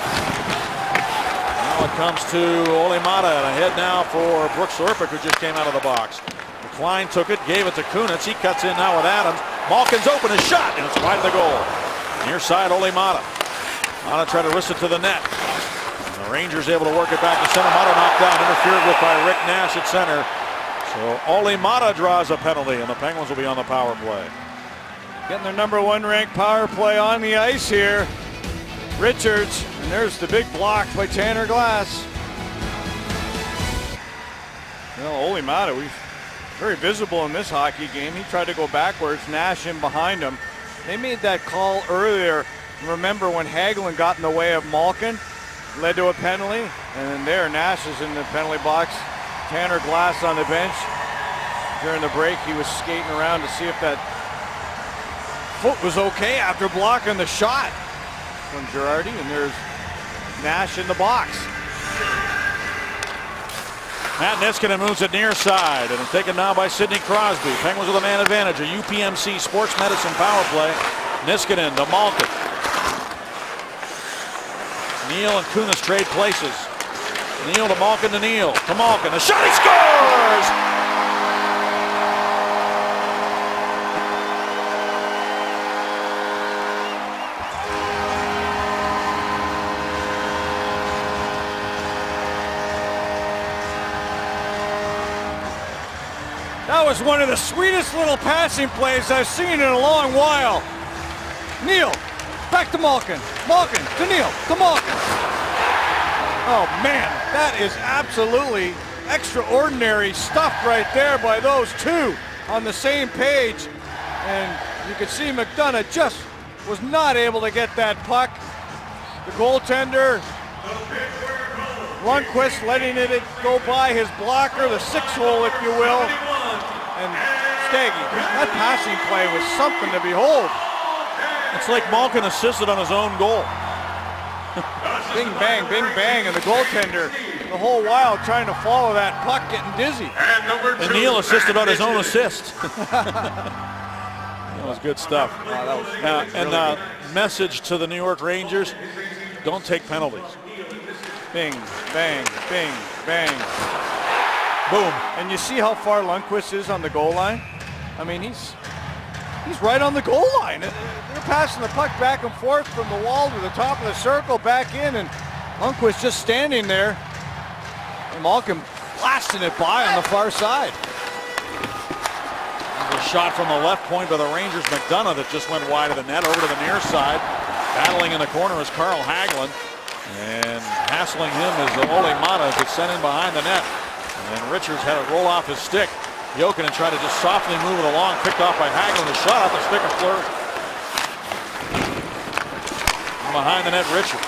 Now it comes to Ole Mata, and ahead now for Brooks Orpik, who just came out of the box. Klein took it, gave it to Kunitz. He cuts in now with Adams. Malkin's open, his shot, and it's wide of the goal. Near side, Ole Mata. Mata tried to wrist it to the net. And the Rangers able to work it back to center. Mata knocked down, interfered with by Rick Nash at center. So Olli Mata draws a penalty, and the Penguins will be on the power play. Getting their number one ranked power play on the ice here. Richards, and there's the big block by Tanner Glass. Well, Olli Mata, we've very visible in this hockey game. He tried to go backwards, Nash in behind him. They made that call earlier. Remember when Hagelin got in the way of Malkin, led to a penalty, and then there Nash is in the penalty box. Tanner Glass on the bench. During the break, he was skating around to see if that foot was okay after blocking the shot from Girardi, and there's Nash in the box. Matt Niskanen moves it near side, and it's taken now by Sidney Crosby. Penguins with a man advantage, a U P M C Sports Medicine power play. Niskanen to Malkin. Neal and Kunis trade places. Neal to Malkin to Neal. To Malkin. The shot, he scores! That was one of the sweetest little passing plays I've seen in a long while. Neal, back to Malkin. Malkin to Neal, to Malkin. Oh man, that is absolutely extraordinary stuff right there by those two on the same page. And you can see McDonough just was not able to get that puck. The goaltender, Lundqvist, letting it go by his blocker, the six hole if you will. And Staggy, that passing play was something to behold. It's like Malkin assisted on his own goal. Bing, bang, bing, bang, and the goaltender the whole while trying to follow that puck, getting dizzy. And Neal assisted on his own assist. That was good stuff. Wow, that was uh, really, and really uh, message to the New York Rangers, don't take penalties. Bing, bang, bing, bang. Boom. And you see how far Lundqvist is on the goal line? I mean, he's he's right on the goal line. They're passing the puck back and forth from the wall to the top of the circle, back in, and Lundqvist just standing there. And Malkin blasting it by on the far side. A shot from the left point by the Rangers, McDonough, that just went wide of the net over to the near side. Battling in the corner is Carl Hagelin. And hassling him is Olli Mata as it's sent in behind the net. And Richards had it roll off his stick. Jokinen tried to just softly move it along, picked off by Hagelin. The shot off the stick of Fleury. From behind the net, Richards.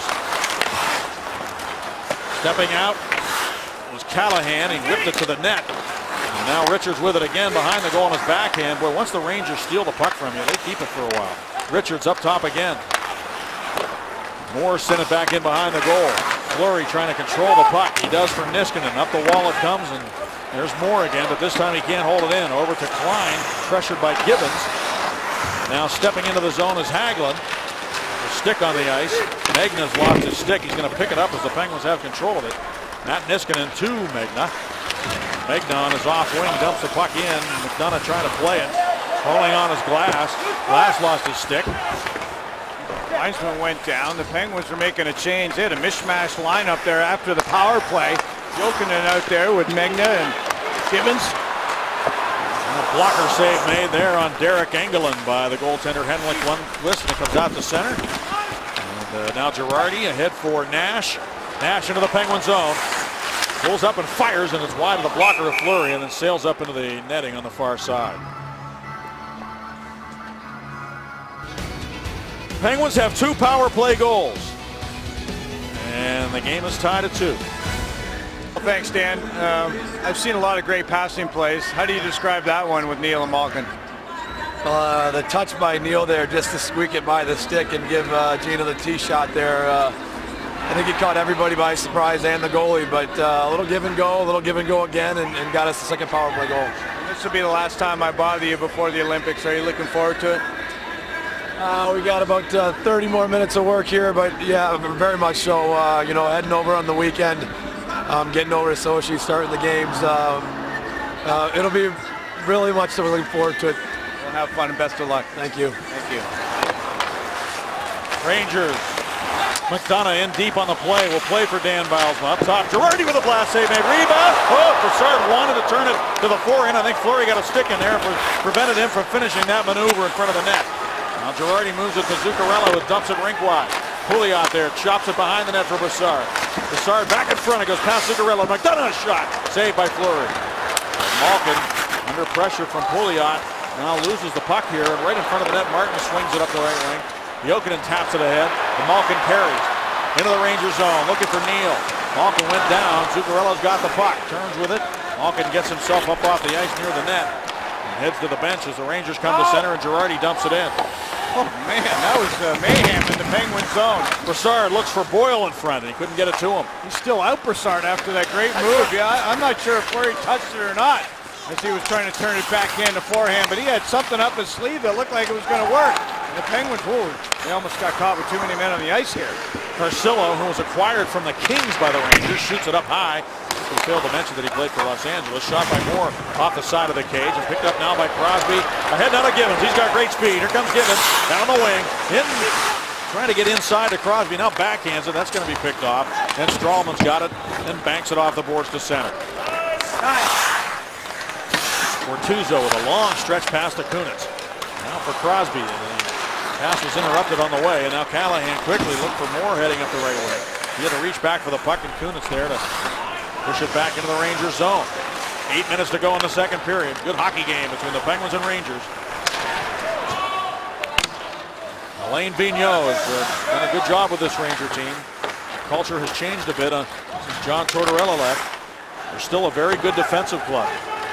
Stepping out was Callahan. He whipped it to the net. And now Richards with it again behind the goal on his backhand. Boy, once the Rangers steal the puck from you, they keep it for a while. Richards up top again. Moore sent it back in behind the goal. Fleury trying to control the puck. He does for Niskanen. Up the wall it comes, and there's Moore again, but this time he can't hold it in. Over to Klein, pressured by Gibbons. Now stepping into the zone is Hagelin. The stick on the ice. Megna's lost his stick. He's going to pick it up as the Penguins have control of it. Matt Niskanen to Megna. Megna on his off wing dumps the puck in. McDonough trying to play it. Holding on his Glass. Glass lost his stick. Linesman went down. The Penguins are making a change. They had a mishmash lineup there after the power play. Jokinen out there with Megna and Gibbons. And a blocker save made there on Derek Engelland by the goaltender Henrik Lundqvist, and it comes out to center. And uh, now Girardi ahead for Nash. Nash into the Penguin zone. Pulls up and fires, and it's wide of the blocker of Fleury, and then sails up into the netting on the far side. Penguins have two power play goals, and the game is tied at two. Well, thanks, Dan. Um, I've seen a lot of great passing plays. How do you describe that one with Neal and Malkin? Uh, the touch by Neal there just to squeak it by the stick and give uh, Gino the tee shot there. Uh, I think he caught everybody by surprise and the goalie, but uh, a little give and go, a little give and go again, and, and got us the second power play goal. This will be the last time I bother you before the Olympics. Are you looking forward to it? Uh, we got about uh, thirty more minutes of work here, but yeah, very much so. Uh, you know, heading over on the weekend, um, getting over to Sochi, starting the games. Um, uh, it'll be really much looking forward to it. Well, have fun and best of luck. Thank you. Thank you. Rangers McDonough in deep on the play. Will play for Dan Bylsma. Up top, Girardi with a blast save made. Rebound. Oh, Brassard wanted to turn it to the forehand. I think Fleury got a stick in there, for, prevented him from finishing that maneuver in front of the net. Now Girardi moves it to Zuccarello, who dumps it rink wide. Pouliot there, chops it behind the net for Brassard. Brassard back in front. It goes past Zuccarello. McDonough shot. Saved by Fleury. Malkin under pressure from Pouliot. Now loses the puck here, and right in front of the net, Martin swings it up the right wing. Jokinen taps it ahead, and Malkin carries into the Rangers zone, looking for Neal. Malkin went down, Zuccarello's got the puck, turns with it. Malkin gets himself up off the ice near the net, and heads to the bench as the Rangers come to center, and Girardi dumps it in. Oh man, that was uh, mayhem in the Penguin zone. Brassard looks for Boyle in front, and he couldn't get it to him. He's still out Brassard after that great move. Yeah, I, I'm not sure if Fleury touched it or not, as he was trying to turn it back in to forehand, but he had something up his sleeve that looked like it was going to work. And the Penguins, whoa, they almost got caught with too many men on the ice here. Carcillo, who was acquired from the Kings by the Rangers, shoots it up high. We failed to mention that he played for Los Angeles. Shot by Moore off the side of the cage and picked up now by Crosby. Ahead now to Gibbons. He's got great speed. Here comes Gibbons down the wing. In, trying to get inside to Crosby. Now backhands it. That's going to be picked off. And Strawman's got it and banks it off the boards to center. Bortuzzo with a long stretch pass to Kunitz. Now for Crosby. And the pass was interrupted on the way. And now Callahan quickly looked for Moore heading up the right wing. He had to reach back for the puck, and Kunitz there to push it back into the Rangers zone. Eight minutes to go in the second period. Good hockey game between the Penguins and Rangers. Alain Vigneault has uh, done a good job with this Ranger team. The culture has changed a bit uh, since John Tortorella left. They're still a very good defensive club.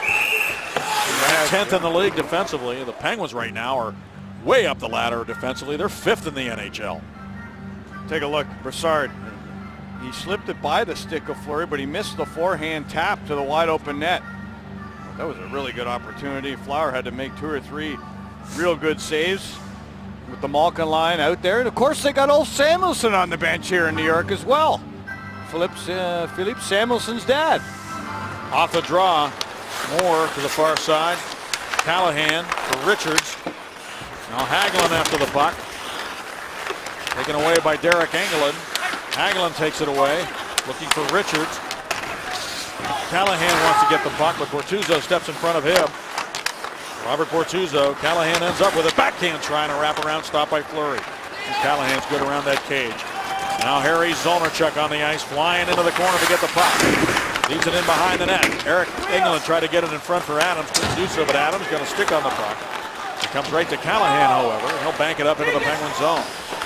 tenth in the league defensively. The Penguins right now are way up the ladder defensively. They're fifth in the N H L. Take a look, Brassard. He slipped it by the stick of Fleury, but he missed the forehand tap to the wide open net. That was a really good opportunity. Flower had to make two or three real good saves with the Malkin line out there. And of course they got old Samuelsson on the bench here in New York as well. Philip's, uh, Philippe Samuelsson's dad. Off the draw, Moore to the far side. Callahan for Richards. Now Hagelin after the puck. Taken away by Derek Engelland. Hagelin takes it away, looking for Richards. Callahan wants to get the puck, but Bortuzzo steps in front of him. Robert Bortuzzo, Callahan ends up with a backhand trying to wrap around, stopped by Fleury. And Callahan's good around that cage. Now Harry Zolnierczyk on the ice, flying into the corner to get the puck. Leaves it in behind the net. Eric Engelland tried to get it in front for Adams, couldn't do so, but Adams going to stick on the puck. It comes right to Callahan, however, and he'll bank it up into the Penguin zone.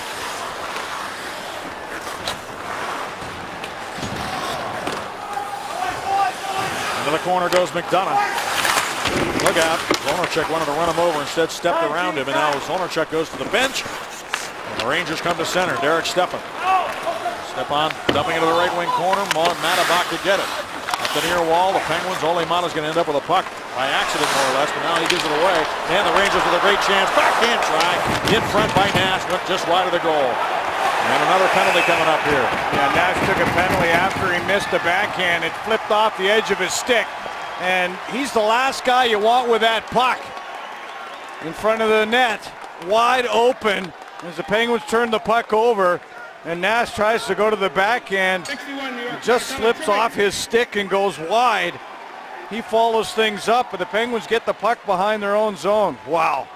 Into the corner goes McDonough. Look out. Zolnierczyk wanted to run him over, instead stepped around him, and now Zolnierczyk goes to the bench. And the Rangers come to center. Derek Stepan. Stepan dumping into the right wing corner. Matabak to get it. Up the near wall, the Penguins. Ole Mata's going to end up with a puck by accident, more or less, but now he gives it away. And the Rangers with a great chance. Backhand try. In front by Nash, went just wide of the goal. And another penalty coming up here. Yeah, Nash took a penalty after he missed the backhand. It flipped off the edge of his stick. And he's the last guy you want with that puck in front of the net, wide open, as the Penguins turn the puck over. And Nash tries to go to the backhand. It just slips off his stick and goes wide. He follows things up, but the Penguins get the puck behind their own zone. Wow.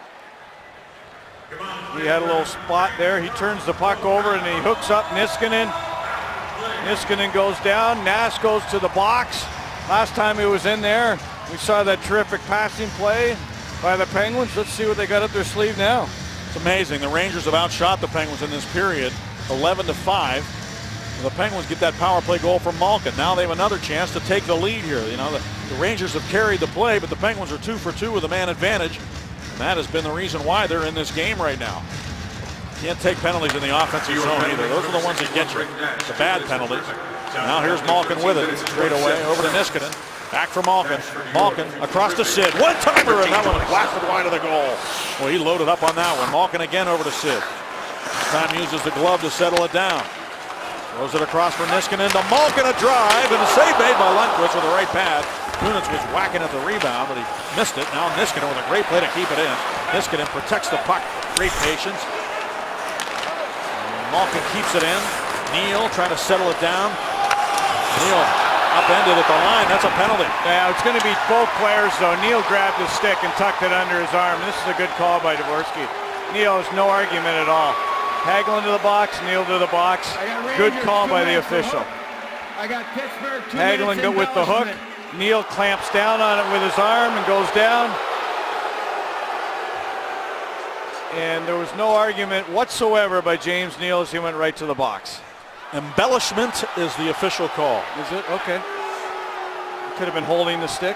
He had a little spot there. He turns the puck over and he hooks up Niskanen. Niskanen goes down. Nash goes to the box. Last time he was in there, we saw that terrific passing play by the Penguins. Let's see what they got up their sleeve now. It's amazing. The Rangers have outshot the Penguins in this period, eleven to five. The Penguins get that power play goal from Malkin. Now they have another chance to take the lead here. You know, the, the Rangers have carried the play, but the Penguins are two for two with a man advantage. And that has been the reason why they're in this game right now. Can't take penalties in the offensive zone either. Those are the ones that get you, the bad penalties. Now here's Malkin with it, straight away over to Niskanen. Back for Malkin. Malkin across to Sid. One timer, and that one blasted wide of the goal. Well, he loaded up on that one. Malkin again over to Sid. This time uses the glove to settle it down. Throws it across for Niskanen to Malkin, a drive, and a save made by Lundqvist with the right pad. Kunitz was whacking at the rebound, but he missed it. Now Niskanen with a great play to keep it in. Niskanen protects the puck. Great patience. And Malkin keeps it in. Neal trying to settle it down. Neal upended at the line. That's a penalty. Yeah, it's going to be both players, though. Neal grabbed his stick and tucked it under his arm. This is a good call by Dvorsky. Neal has no argument at all. Hagelin to the box, Neal to the box. Good call by the official. I got Pittsburgh. Hagelin go with the hook. Neal clamps down on it with his arm and goes down. And there was no argument whatsoever by James Neal as he went right to the box. Embellishment is the official call. Is it? Okay. Could have been holding the stick.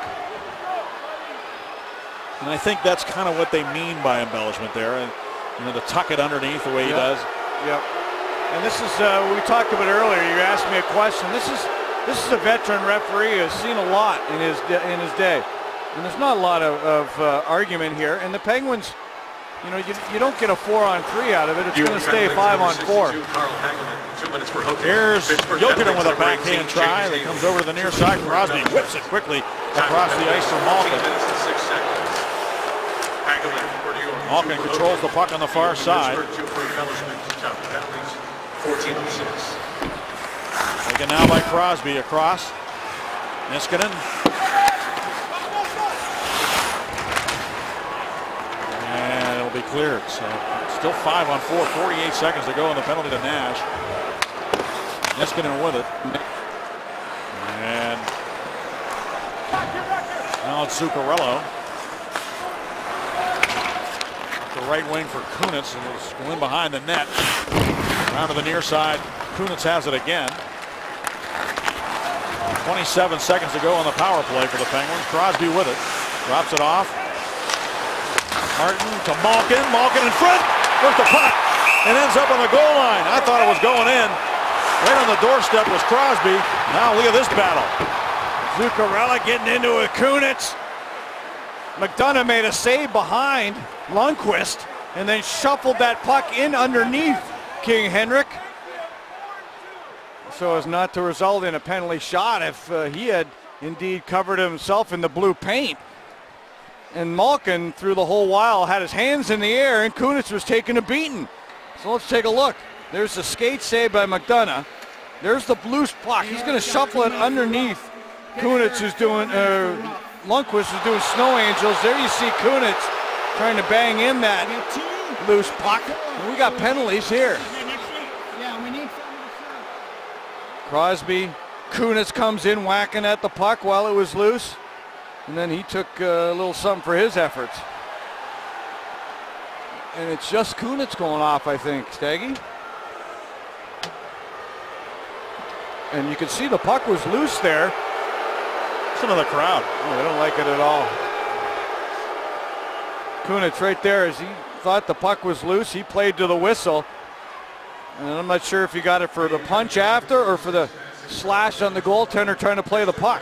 And I think that's kind of what they mean by embellishment there. And you know, to tuck it underneath the way yep. he does. Yep. And this is, uh, we talked about earlier, you asked me a question. This is this is a veteran referee who has seen a lot in his in his day. And there's not a lot of, of uh, argument here. And the Penguins, you know, you, you don't get a four on three out of it. It's going to stay five on four. Here's Jokinen with a backhand try that comes over to the near side. Crosby whips it quickly across the ice from Malkin. Malkin controls the puck on the far side. Taken now by Crosby across. Niskanen. And it'll be cleared. So still five on four, forty-eight seconds to go in the penalty to Nash. Niskanen with it. And now it's Zuccarello. The right wing for Kunitz, and it's going behind the net. Around to the near side. Kunitz has it again. twenty-seven seconds to go on the power play for the Penguins. Crosby with it. Drops it off. Martin to Malkin. Malkin in front. Where's the puck? It ends up on the goal line. I thought it was going in. Right on the doorstep was Crosby. Now look at this battle. Zuccarello getting into it. Kunitz. McDonough made a save behind Lundqvist and then shuffled that puck in underneath King Henrik, so as not to result in a penalty shot if uh, he had indeed covered himself in the blue paint. And Malkin through the whole while had his hands in the air, and Kunitz was taking a beating. So let's take a look. There's the skate save by McDonough. There's the blue puck. He's going to shuffle it underneath Kunitz, who's doing uh, Lundqvist is doing snow angels. There you see Kunitz trying to bang in that loose puck. And we got penalties here. Crosby, Kunitz comes in whacking at the puck while it was loose. And then he took a little something for his efforts. And it's just Kunitz going off, I think, Staggy. And you can see the puck was loose there. Listen to the crowd. Oh, they don't like it at all. Kunitz right there, as he thought the puck was loose, he played to the whistle. And I'm not sure if he got it for the punch after or for the slash on the goaltender trying to play the puck.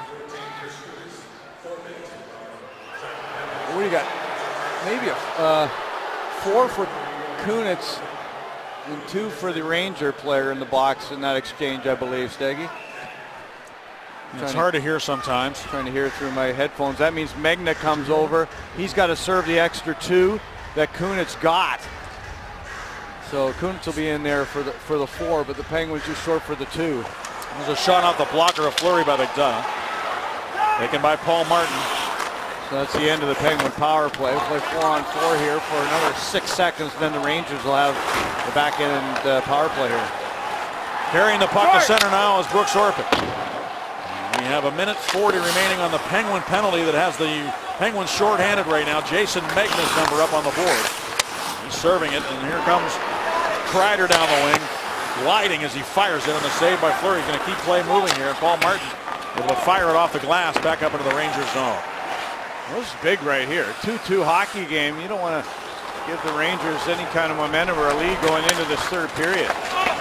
What do you got? Maybe a uh, four for Kunitz and two for the Ranger player in the box in that exchange, I believe, Steggy. It's hard to hear sometimes. Trying to hear it through my headphones. That means Megna comes over. He's got to serve the extra two that Kunitz got. So Kunitz will be in there for the for the four, but the Penguins just short for the two. There's a shot off the blocker, a flurry by McDonough. Taken by Paul Martin. So that's the end of the Penguin power play. We'll play four on four here for another six seconds. Then the Rangers will have the back end uh, power play here. Carrying the puck to center now is Brooks Orpik. We have a minute forty remaining on the Penguin penalty that has the Penguins shorthanded right now. Jason Megna's number up on the board. He's serving it, and here comes Kreider down the wing, gliding as he fires it, and the save by Fleury. He's going to keep play moving here. And Paul Martin able to fire it off the glass back up into the Rangers zone. Well, this is big right here. two two hockey game. You don't want to give the Rangers any kind of momentum or a lead going into this third period.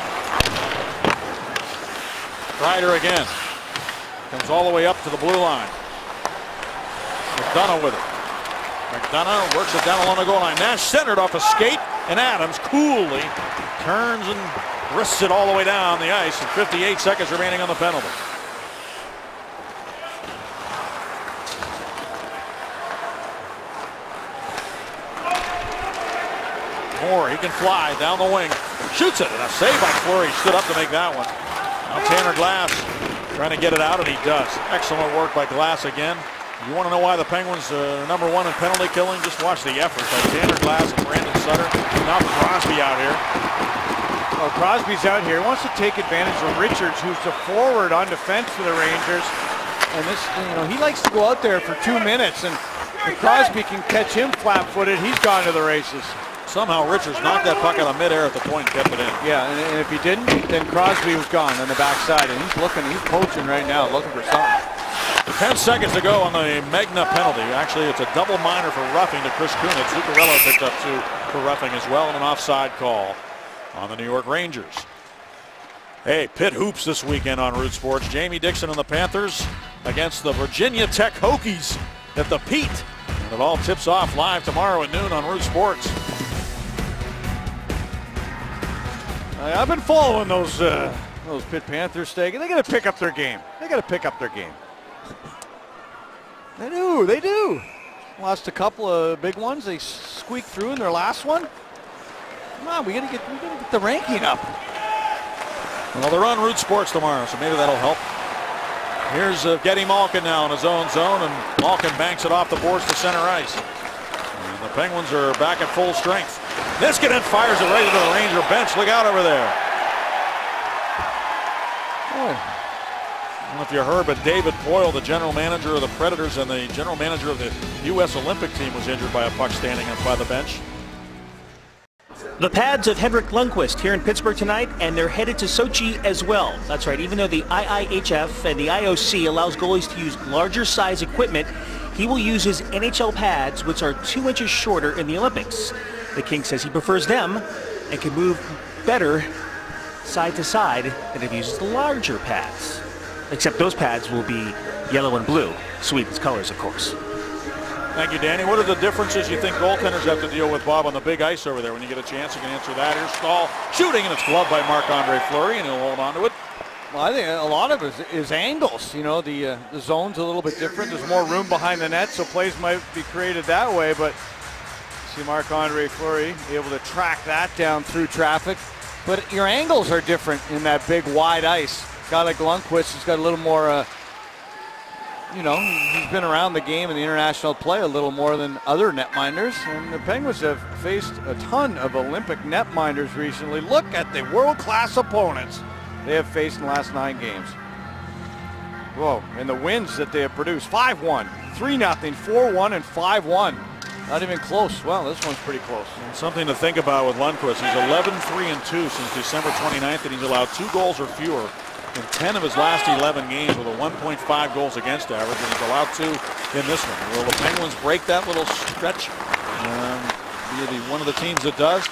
Kreider again. Comes all the way up to the blue line. McDonough with it. McDonough works it down along the goal line. Nash centered off a skate, and Adams coolly turns and wrists it all the way down the ice, and fifty-eight seconds remaining on the penalty. Moore, he can fly down the wing. shoots it, and a save by Fleury. Stood up to make that one. Now Tanner Glass trying to get it out, and he does. Excellent work by Glass again. You want to know why the Penguins are number one in penalty killing? Just watch the effort by Tanner Glass and Brandon Sutter. Now Crosby out here. Well, Crosby's out here. He wants to take advantage of Richards, who's the forward on defense for the Rangers. And this, you know, he likes to go out there for two minutes, and if Crosby can catch him flat-footed, he's gone to the races. Somehow Richards knocked that puck out of midair at the point and kept it in. Yeah, and, and if he didn't, then Crosby was gone on the backside, and he's looking, he's poaching right now, looking for something. Ten seconds to go on the Megna penalty. Actually, it's a double minor for roughing to Chris Kunitz. Zuccarello picked up two for roughing as well, and an offside call on the New York Rangers. Hey, Pitt hoops this weekend on Root Sports. Jamie Dixon and the Panthers against the Virginia Tech Hokies at the Pete. And it all tips off live tomorrow at noon on Root Sports. I've been following those uh, those Pitt Panthers. They got to pick up their game. They got to pick up their game. They do. They do. Lost a couple of big ones. They squeaked through in their last one. Come on, we got to get we got to get the ranking up. Well, they're on Root Sports tomorrow, so maybe that'll help. Here's uh, Getty Malkin now in his own zone, and Malkin banks it off the boards to center ice. And the Penguins are back at full strength. Niskanen fires it right into the Ranger bench. Look out over there. Oh. I don't know if you heard, but David Poile, the general manager of the Predators and the general manager of the U S Olympic team, was injured by a puck standing up by the bench. The pads of Henrik Lundqvist here in Pittsburgh tonight, and they're headed to Sochi as well. That's right, even though the I I H F and the I O C allows goalies to use larger size equipment, he will use his N H L pads, which are two inches shorter in the Olympics. The King says he prefers them and can move better side to side than if he uses the larger pads. Except those pads will be yellow and blue, Sweden's colors, of course. Thank you, Danny. What are the differences you think goaltenders have to deal with, Bob, on the big ice over there? When you get a chance, you can answer that. Here's Stahl shooting, and it's gloved by Marc-Andre Fleury, and he'll hold on to it. Well, I think a lot of it is, is angles. You know, the uh, the zone's a little bit different. There's more room behind the net, so plays might be created that way. But see Marc-Andre Fleury able to track that down through traffic. But your angles are different in that big wide ice. A guy like Lundqvist has got a little more. Uh, You know, he's been around the game in the international play a little more than other netminders, and the Penguins have faced a ton of Olympic netminders recently. Look at the world-class opponents they have faced in the last nine games. Whoa, and the wins that they have produced: five one, three nothing, four one, and five one. Not even close. Well, this one's pretty close. And something to think about with Lundqvist. He's eleven three and two since December twenty-ninth, and he's allowed two goals or fewer in ten of his last eleven games with a one point five goals against average, and he's allowed two in this one. Will the Penguins break that little stretch? Um, be the one of the teams that does.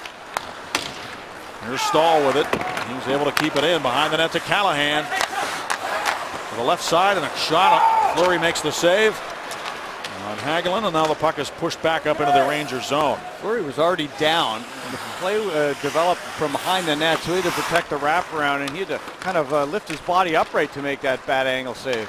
Here's Stahl with it. He was able to keep it in behind the net to Callahan. To the left side, and a shot up. Fleury makes the save on Hagelin, and now the puck is pushed back up into the Ranger zone. Fleury was already down. The play uh, developed from behind the net, so he had to protect the wraparound, and he had to kind of uh, lift his body upright to make that bad angle save.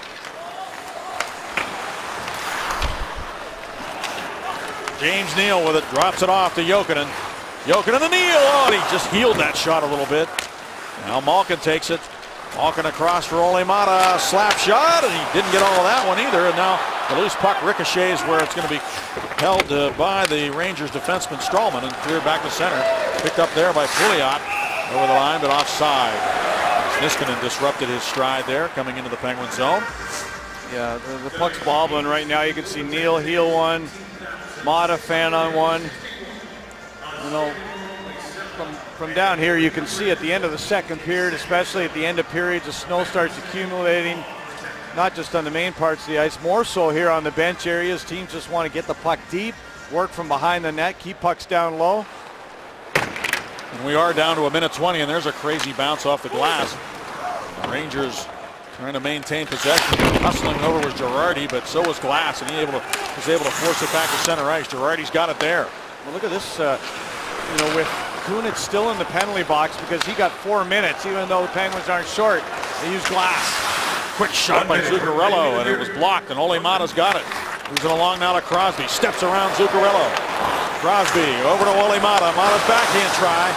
James Neal with it, drops it off to Jokinen. Jokinen to Neal, oh, and he just healed that shot a little bit. Now Malkin takes it. Malkin across for Ole Mata, slap shot, and he didn't get all of that one either, and now the loose puck ricochets where it's going to be held uh, by the Rangers defenseman Stralman and cleared back to center. Picked up there by Pouliot over the line, but offside. Niskanen disrupted his stride there coming into the Penguin zone. Yeah, the, the puck's bobbling right now. You can see Neal heel one, Mata fan on one. You know, from, from down here you can see at the end of the second period, especially at the end of periods, the snow starts accumulating. Not just on the main parts of the ice, more so here on the bench areas. Teams just want to get the puck deep, work from behind the net, keep pucks down low. And we are down to a minute twenty, and there's a crazy bounce off the glass. The Rangers trying to maintain possession. Hustling over was Girardi, but so was Glass, and he able to, was able to force it back to center ice. Girardi's got it there. Well, look at this, uh, you know, with Kunitz still in the penalty box because he got four minutes, even though the Penguins aren't short. They use Glass. Quick shot by Zuccarello, and it was blocked, and Ole Mata's got it. Moves it along now to Crosby. Steps around Zuccarello. Crosby over to Ole Mata. Mata's backhand try.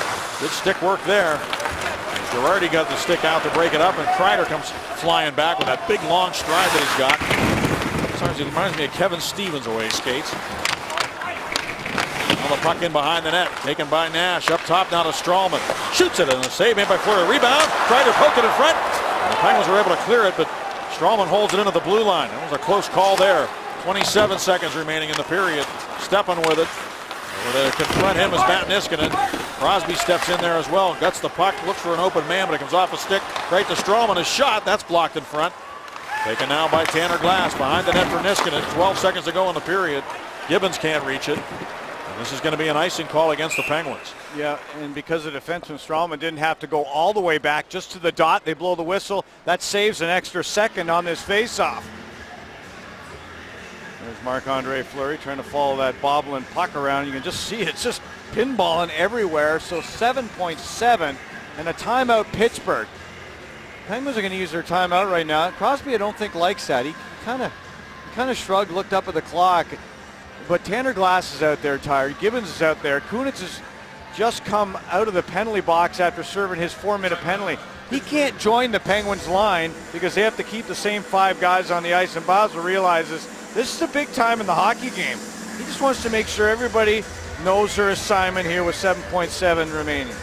Good stick work there. Girardi got the stick out to break it up, and Kreider comes flying back with that big long stride that he's got. Sometimes he reminds me of Kevin Stevens the way he skates. Well, the puck in behind the net, taken by Nash. Up top now to Stralman. Shoots it, and a save made by Fleury. Rebound. Kreider poked it in front. And the Penguins were able to clear it, but Stralman holds it into the blue line. That was a close call there. twenty-seven seconds remaining in the period. Stepan with it. Over to confront him is Matt Niskanen. Crosby steps in there as well. Guts the puck, looks for an open man, but it comes off a stick right to Stralman. A shot, that's blocked in front. Taken now by Tanner Glass behind the net for Niskanen. twelve seconds to go in the period. Gibbons can't reach it. And this is going to be an icing call against the Penguins. Yeah, and because the defenseman Stralman didn't have to go all the way back, just to the dot, they blow the whistle. That saves an extra second on this faceoff. There's Marc-Andre Fleury trying to follow that bobbling puck around. You can just see it's just pinballing everywhere. So seven point seven and a timeout Pittsburgh. Penguins are going to use their timeout right now. Crosby I don't think likes that. He kind of kind of shrugged, looked up at the clock. But Tanner Glass is out there tired. Gibbons is out there. Kunitz has just come out of the penalty box after serving his four-minute penalty. He can't join the Penguins line because they have to keep the same five guys on the ice. And Basel realizes this is a big time in the hockey game. He just wants to make sure everybody knows their assignment here with seven point seven remaining.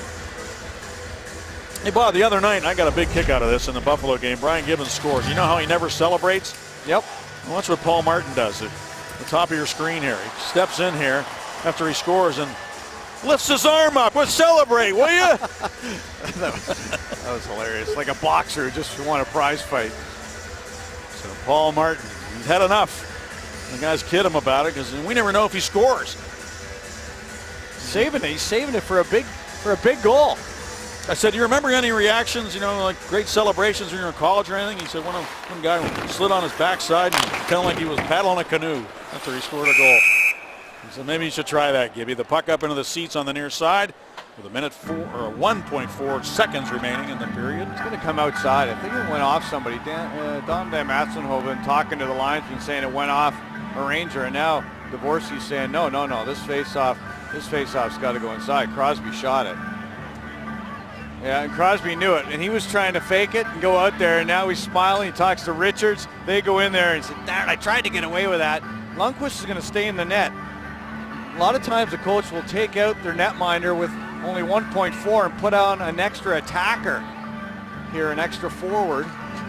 Hey, Bob, the other night, I got a big kick out of this in the Buffalo game. Brian Gibbons scores. You know how he never celebrates? Yep. Well, that's what Paul Martin does. At the top of your screen here. He steps in here after he scores and lifts his arm up. Well, celebrate, will you? that, was, that was hilarious. Like a boxer who just won a prize fight. So Paul Martin, he's had enough. The guys kid him about it because we never know if he scores. Saving it. He's saving it for a big for a big goal. I said, do you remember any reactions, you know, like great celebrations when you were in college or anything? He said one, of, one guy slid on his backside and kind of like he was paddling a canoe after he scored a goal. He said, maybe you should try that, Gibby. The puck up into the seats on the near side with a minute four, or one point four seconds remaining in the period. It's going to come outside. I think it went off somebody. Dan, uh, Don Van Matsenhoven talking to the linesman saying it went off a Ranger, and now Dvorsky's saying, no, no, no, this face-off, this face-off's got to go inside. Crosby shot it. Yeah, and Crosby knew it, and he was trying to fake it and go out there, and now he's smiling. He talks to Richards. They go in there and say, darn, I tried to get away with that. Lundqvist is going to stay in the net. A lot of times the coach will take out their netminder with only one point four and put on an extra attacker here, an extra forward.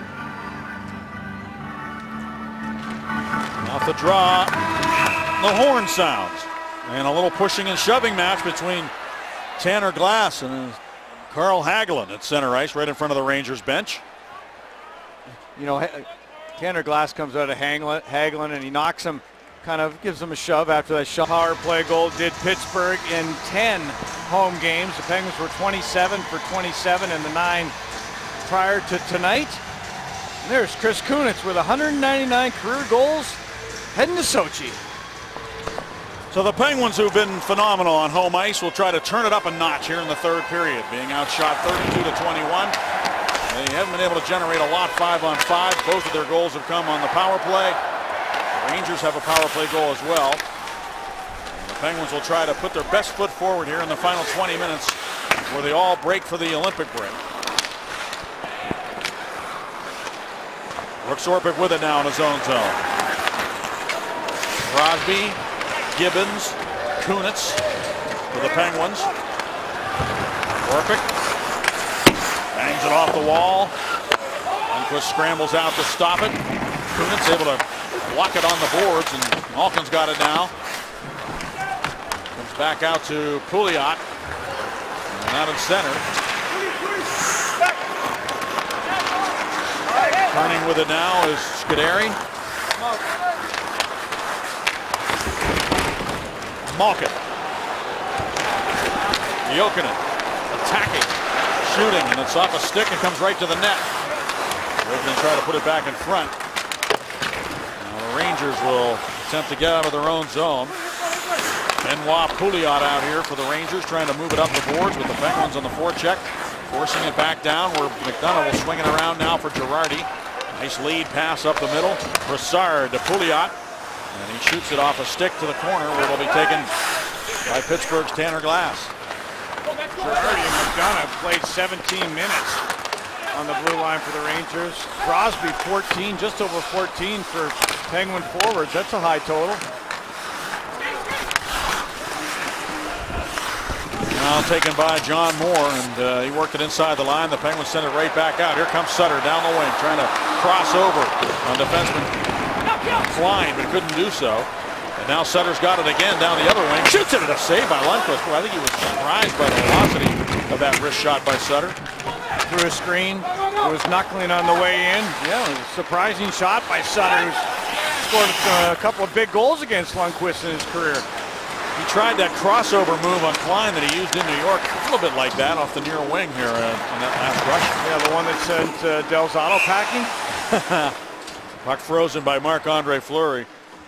Off the draw, the horn sounds. And a little pushing and shoving match between Tanner Glass and Carl Hagelin at center ice, right in front of the Rangers bench. You know, Tanner Glass comes out of Hagelin and he knocks him, kind of gives him a shove after that shove. Power play goal did Pittsburgh in ten home games. The Penguins were twenty-seven for twenty-seven in the nine prior to tonight. And there's Chris Kunitz with one hundred ninety-nine career goals heading to Sochi. So the Penguins, who've been phenomenal on home ice, will try to turn it up a notch here in the third period, being outshot thirty-two to twenty-one. They haven't been able to generate a lot five on five. Both of their goals have come on the power play. The Rangers have a power play goal as well. And the Penguins will try to put their best foot forward here in the final twenty minutes where they all break for the Olympic break. Brooks Orpik with it now in his own zone. Crosby, Gibbons, Kunitz for the Penguins. Orpik bangs it off the wall. Lundqvist scrambles out to stop it. Kunitz able to block it on the boards, and Malkin's got it now. Comes back out to Pouliot. And out in center. Turning with it now is Scuderi. Malkin. Jokinen attacking, shooting, and it's off a stick and comes right to the net. Jokinen try to put it back in front. Now the Rangers will attempt to get out of their own zone. Benoit Pouliot out here for the Rangers, trying to move it up the boards with the Penguins on the forecheck, forcing it back down where McDonough will swing it around now for Girardi. Nice lead pass up the middle. Brassard to Pouliot. And he shoots it off a stick to the corner where it'll be taken by Pittsburgh's Tanner Glass. Girardi and McDonough played seventeen minutes on the blue line for the Rangers. Crosby fourteen, just over fourteen for Penguin forwards. That's a high total. Now taken by John Moore, and uh, he worked it inside the line. The Penguins send it right back out. Here comes Sutter down the wing, trying to cross over on defenseman Klein, but couldn't do so. And now Sutter's got it again down the other wing. Shoots it at a save by Lundqvist. Well, I think he was surprised by the velocity of that wrist shot by Sutter. Through a screen, it was knuckling on the way in. Yeah, it was a surprising shot by Sutter, who's scored a couple of big goals against Lundqvist in his career. He tried that crossover move on Klein that he used in New York, a little bit like that off the near wing here uh, on that last rush. Yeah, the one that sent uh, Delzato packing. Puck frozen by Marc-Andre Fleury.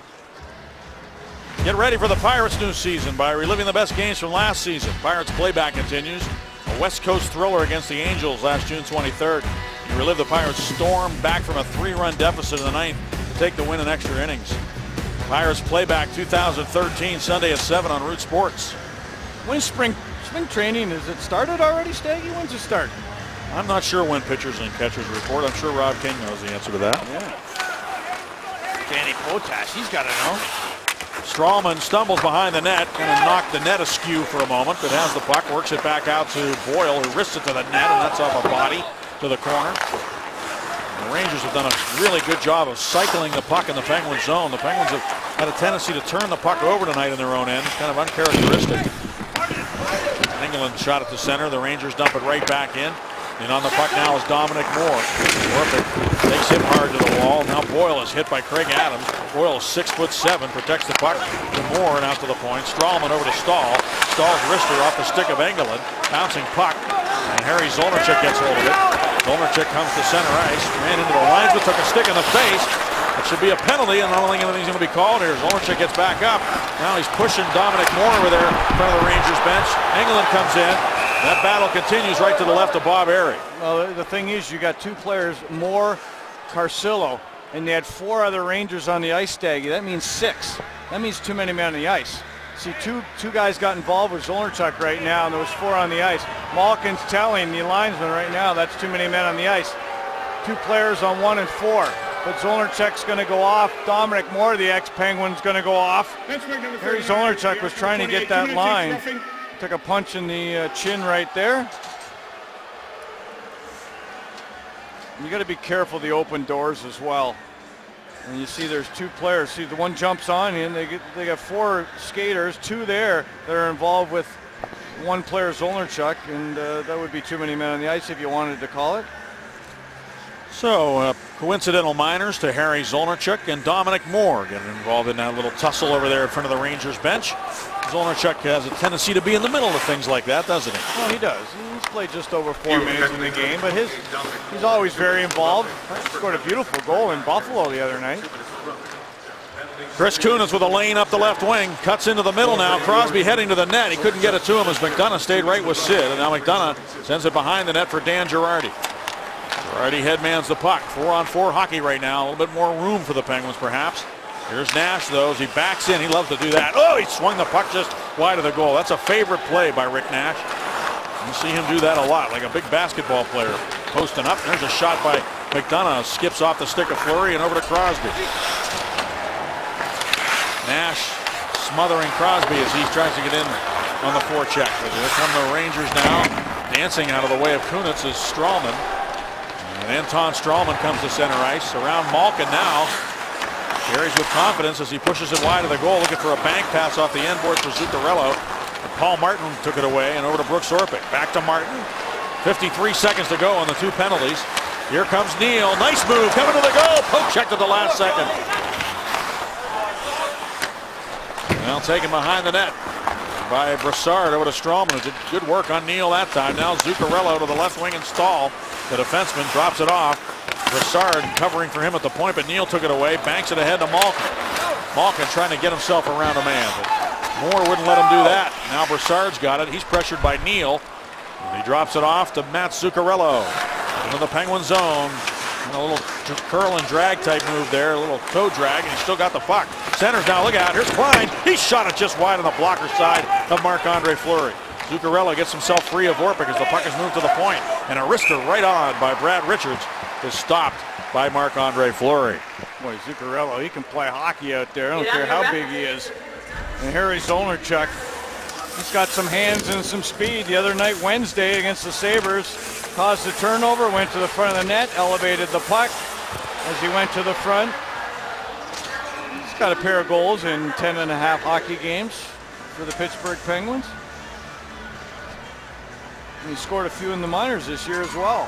Get ready for the Pirates' new season by reliving the best games from last season. Pirates playback continues. A West Coast thriller against the Angels last June twenty-third. You relive the Pirates' storm back from a three-run deficit in the ninth to take the win in extra innings. Pirates playback two thousand thirteen, Sunday at seven on Root Sports. When's spring spring training? Has it started already, Staggy? When's it start? I'm not sure when pitchers and catchers report. I'm sure Rob King knows the answer to that. Yeah. Danny Potash, he's got to know. Strawman stumbles behind the net, kind of knocked the net askew for a moment, but has the puck, works it back out to Boyle, who wrists it to the net, and that's off a body to the corner. The Rangers have done a really good job of cycling the puck in the Penguin zone. The Penguins have had a tendency to turn the puck over tonight in their own end, kind of uncharacteristic. England shot at the center. The Rangers dump it right back in. And on the puck now is Dominic Moore. Orpik takes him hard to the wall. Now Boyle is hit by Craig Adams. Boyle is six foot seven, protects the puck to Moore and out to the point. Strawman over to Stahl. Stahl's wrister off the stick of Engelland. Bouncing puck. And Harry Zolnarchuk gets hold of it. Zolnarchuk comes to center ice. Ran into the linesman, took a stick in the face. It should be a penalty, and I don't think anything's going to be called here. Zolnarchuk gets back up. Now he's pushing Dominic Moore over there in front of the Rangers bench. Engelland comes in. That battle continues right to the left of Bob Airy. Well, the thing is, you got two players, Moore, Carcillo, and they had four other Rangers on the ice, Staggy. That means six. That means too many men on the ice. See, two two guys got involved with Zolnarchuk right now, and there was four on the ice. Malkin's telling the linesman right now that's too many men on the ice. Two players on one and four. But Zolnarchuk's going to go off. Dominic Moore, the ex-Penguin's going to go off. Harry Zolnarchuk was trying to get that line. Took a punch in the uh, chin right there. You got to be careful of the open doors as well. And you see there's two players. See, the one jumps on and they get they got four skaters, two there that are involved with one player, Zolnarchuk, and uh, that would be too many men on the ice if you wanted to call it. So uh, coincidental minors to Harry Zolnarchuk and Dominic Moore getting involved in that little tussle over there in front of the Rangers bench. Zolnarchuk has a tendency to be in the middle of things like that, doesn't he? Well, he does. He's played just over four minutes in the game, but his he's always very involved. He scored a beautiful goal in Buffalo the other night. Chris Kunitz with a lane up the left wing, cuts into the middle now. Crosby heading to the net. He couldn't get it to him as McDonough stayed right with Sid, and now McDonough sends it behind the net for Dan Girardi. Girardi headmans the puck. Four on four hockey right now. A little bit more room for the Penguins, perhaps. Here's Nash, though, as he backs in. He loves to do that. Oh, he swung the puck just wide of the goal. That's a favorite play by Rick Nash. You see him do that a lot, like a big basketball player. Posting up. There's a shot by McDonough. Skips off the stick of Fleury and over to Crosby. Nash smothering Crosby as he tries to get in on the forecheck. But here come the Rangers now. Dancing out of the way of Kunitz is Strawman. And Anton Strawman comes to center ice. Around Malkin now. Carries with confidence as he pushes it wide of the goal, looking for a bank pass off the end boards for Zuccarello. And Paul Martin took it away and over to Brooks Orpik. Back to Martin. fifty-three seconds to go on the two penalties. Here comes Neal. Nice move coming to the goal. Poke checked at the last second. Now taken behind the net by Brassard over to Strawman, who did good work on Neal that time. Now Zuccarello to the left wing and Stahl. The defenseman drops it off. Brassard covering for him at the point, but Neal took it away, banks it ahead to Malkin. Malkin trying to get himself around a man, but Moore wouldn't let him do that. Now Brassard's got it. He's pressured by Neal. And he drops it off to Matt Zuccarello into the Penguin zone. And a little curl and drag type move there, a little toe drag, and he's still got the puck. Centers now, look out, here's Klein. He shot it just wide on the blocker side of Marc-Andre Fleury. Zuccarello gets himself free of Orpik as the puck is moved to the point, and a wrister right on by Brad Richards is stopped by Marc-Andre Fleury. Boy, Zuccarello, he can play hockey out there. I don't care how big he is. And Harry Zolnierczyk, he's got some hands and some speed. The other night, Wednesday, against the Sabres, caused a turnover, went to the front of the net, elevated the puck as he went to the front. He's got a pair of goals in ten and a half hockey games for the Pittsburgh Penguins. And he scored a few in the minors this year as well.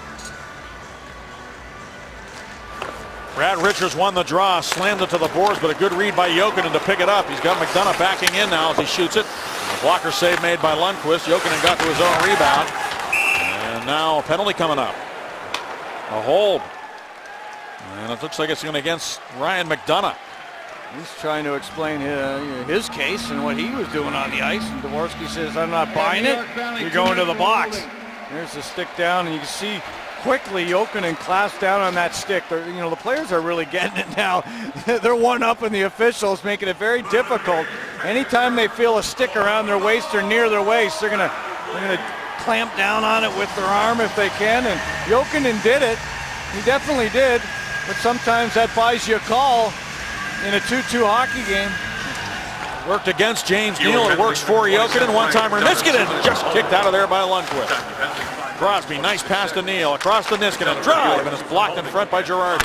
Brad Richards won the draw, slammed it to the boards, but a good read by Jokinen to pick it up. He's got McDonough backing in now as he shoots it. A blocker save made by Lundqvist. Jokinen got to his own rebound. And now a penalty coming up. A hold. And it looks like it's going against Ryan McDonough. He's trying to explain his, his case and what he was doing on the ice. And Dvorsky says, I'm not buying it. You're going to the box. There's the stick down, and you can see quickly Jokinen clasps down on that stick. They're, you know, the players are really getting it now. They're one up in the officials, making it very difficult. Anytime they feel a stick around their waist or near their waist, they're gonna they're gonna clamp down on it with their arm if they can. And Jokinen did it. He definitely did. But sometimes that buys you a call in a two two hockey game. Worked against James Neal. It works for Jokinen. One-timer. Niskanen just kicked out of there by Lundqvist. Crosby, nice pass to Neal. Across to Niskanen. Drive, and it's blocked in front by Girardi.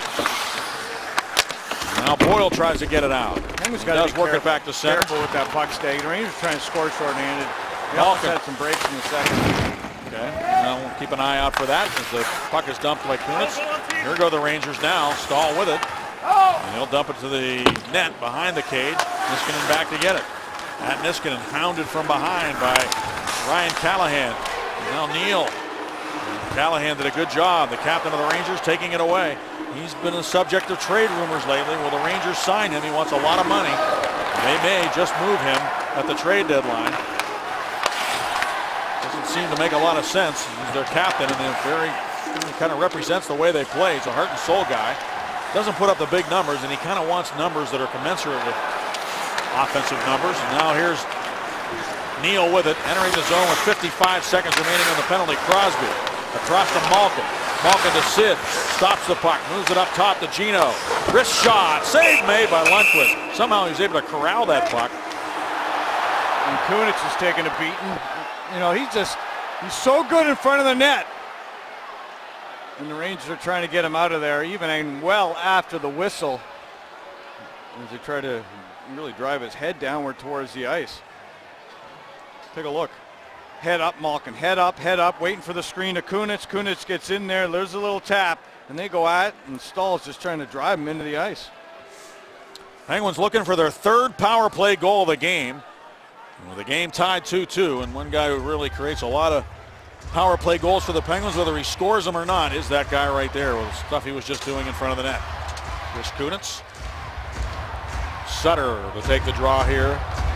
Now Boyle tries to get it out. Penguins He got does to work careful, it back to center. Careful with that puck stay. The Rangers trying to score short-handed. They also had some breaks in the second. Okay, now we'll keep an eye out for that as the puck is dumped by Kunitz. Here go the Rangers now. Stahl with it. And he'll dump it to the net behind the cage. Niskanen back to get it. At Niskanen, hounded from behind by Ryan Callahan. Now Neal. Callahan did a good job. The captain of the Rangers taking it away. He's been the subject of trade rumors lately. Will the Rangers sign him? He wants a lot of money. They may just move him at the trade deadline. Doesn't seem to make a lot of sense. He's their captain, and they're very he kind of represents the way they play. He's a heart and soul guy. Doesn't put up the big numbers, and he kind of wants numbers that are commensurate with offensive numbers. And now here's Neal with it, entering the zone with fifty-five seconds remaining on the penalty. Crosby across to Malkin. Malkin to Sid. Stops the puck. Moves it up top to Gino. Wrist shot. Save made by Lundqvist. Somehow he's able to corral that puck. And Kunitz is taking a beating. You know, he's just, he's so good in front of the net. And the Rangers are trying to get him out of there, even well after the whistle, as they try to really drive his head downward towards the ice. Take a look. Head up, Malkin. Head up, head up, waiting for the screen to Kunitz. Kunitz gets in there. There's a little tap, and they go at it, and Stahl's just trying to drive him into the ice. Penguins looking for their third power play goal of the game. With the game tied two two, and one guy who really creates a lot of power play goals for the Penguins, whether he scores them or not, is that guy right there with the stuff he was just doing in front of the net. Here's Kunitz. Sutter to take the draw here.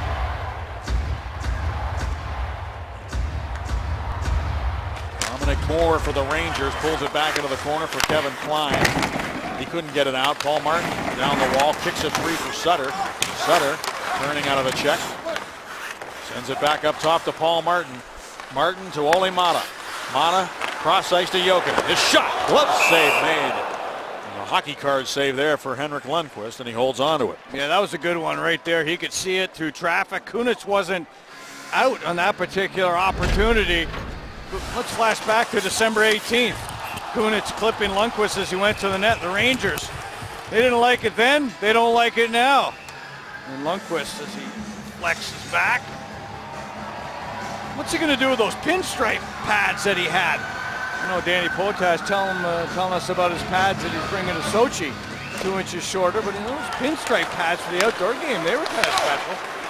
Dominic Moore for the Rangers pulls it back into the corner for Kevin Klein. He couldn't get it out. Paul Martin down the wall, kicks it free for Sutter. Sutter turning out of a check. Sends it back up top to Paul Martin. Martin to Ole Mata. Mata cross ice to Jokinen. His shot, glove save made. And a hockey card save there for Henrik Lundqvist, and he holds on to it. Yeah, that was a good one right there. He could see it through traffic. Kunitz wasn't out on that particular opportunity. Let's flash back to December eighteenth. Kunitz clipping Lundqvist as he went to the net. The Rangers, they didn't like it then. They don't like it now. And Lundqvist, as he flexes back. What's he going to do with those pinstripe pads that he had? You know, Danny Potash telling, uh, telling us about his pads that he's bringing to Sochi. Two inches shorter, but you know, those pinstripe pads for the outdoor game, they were kind of special.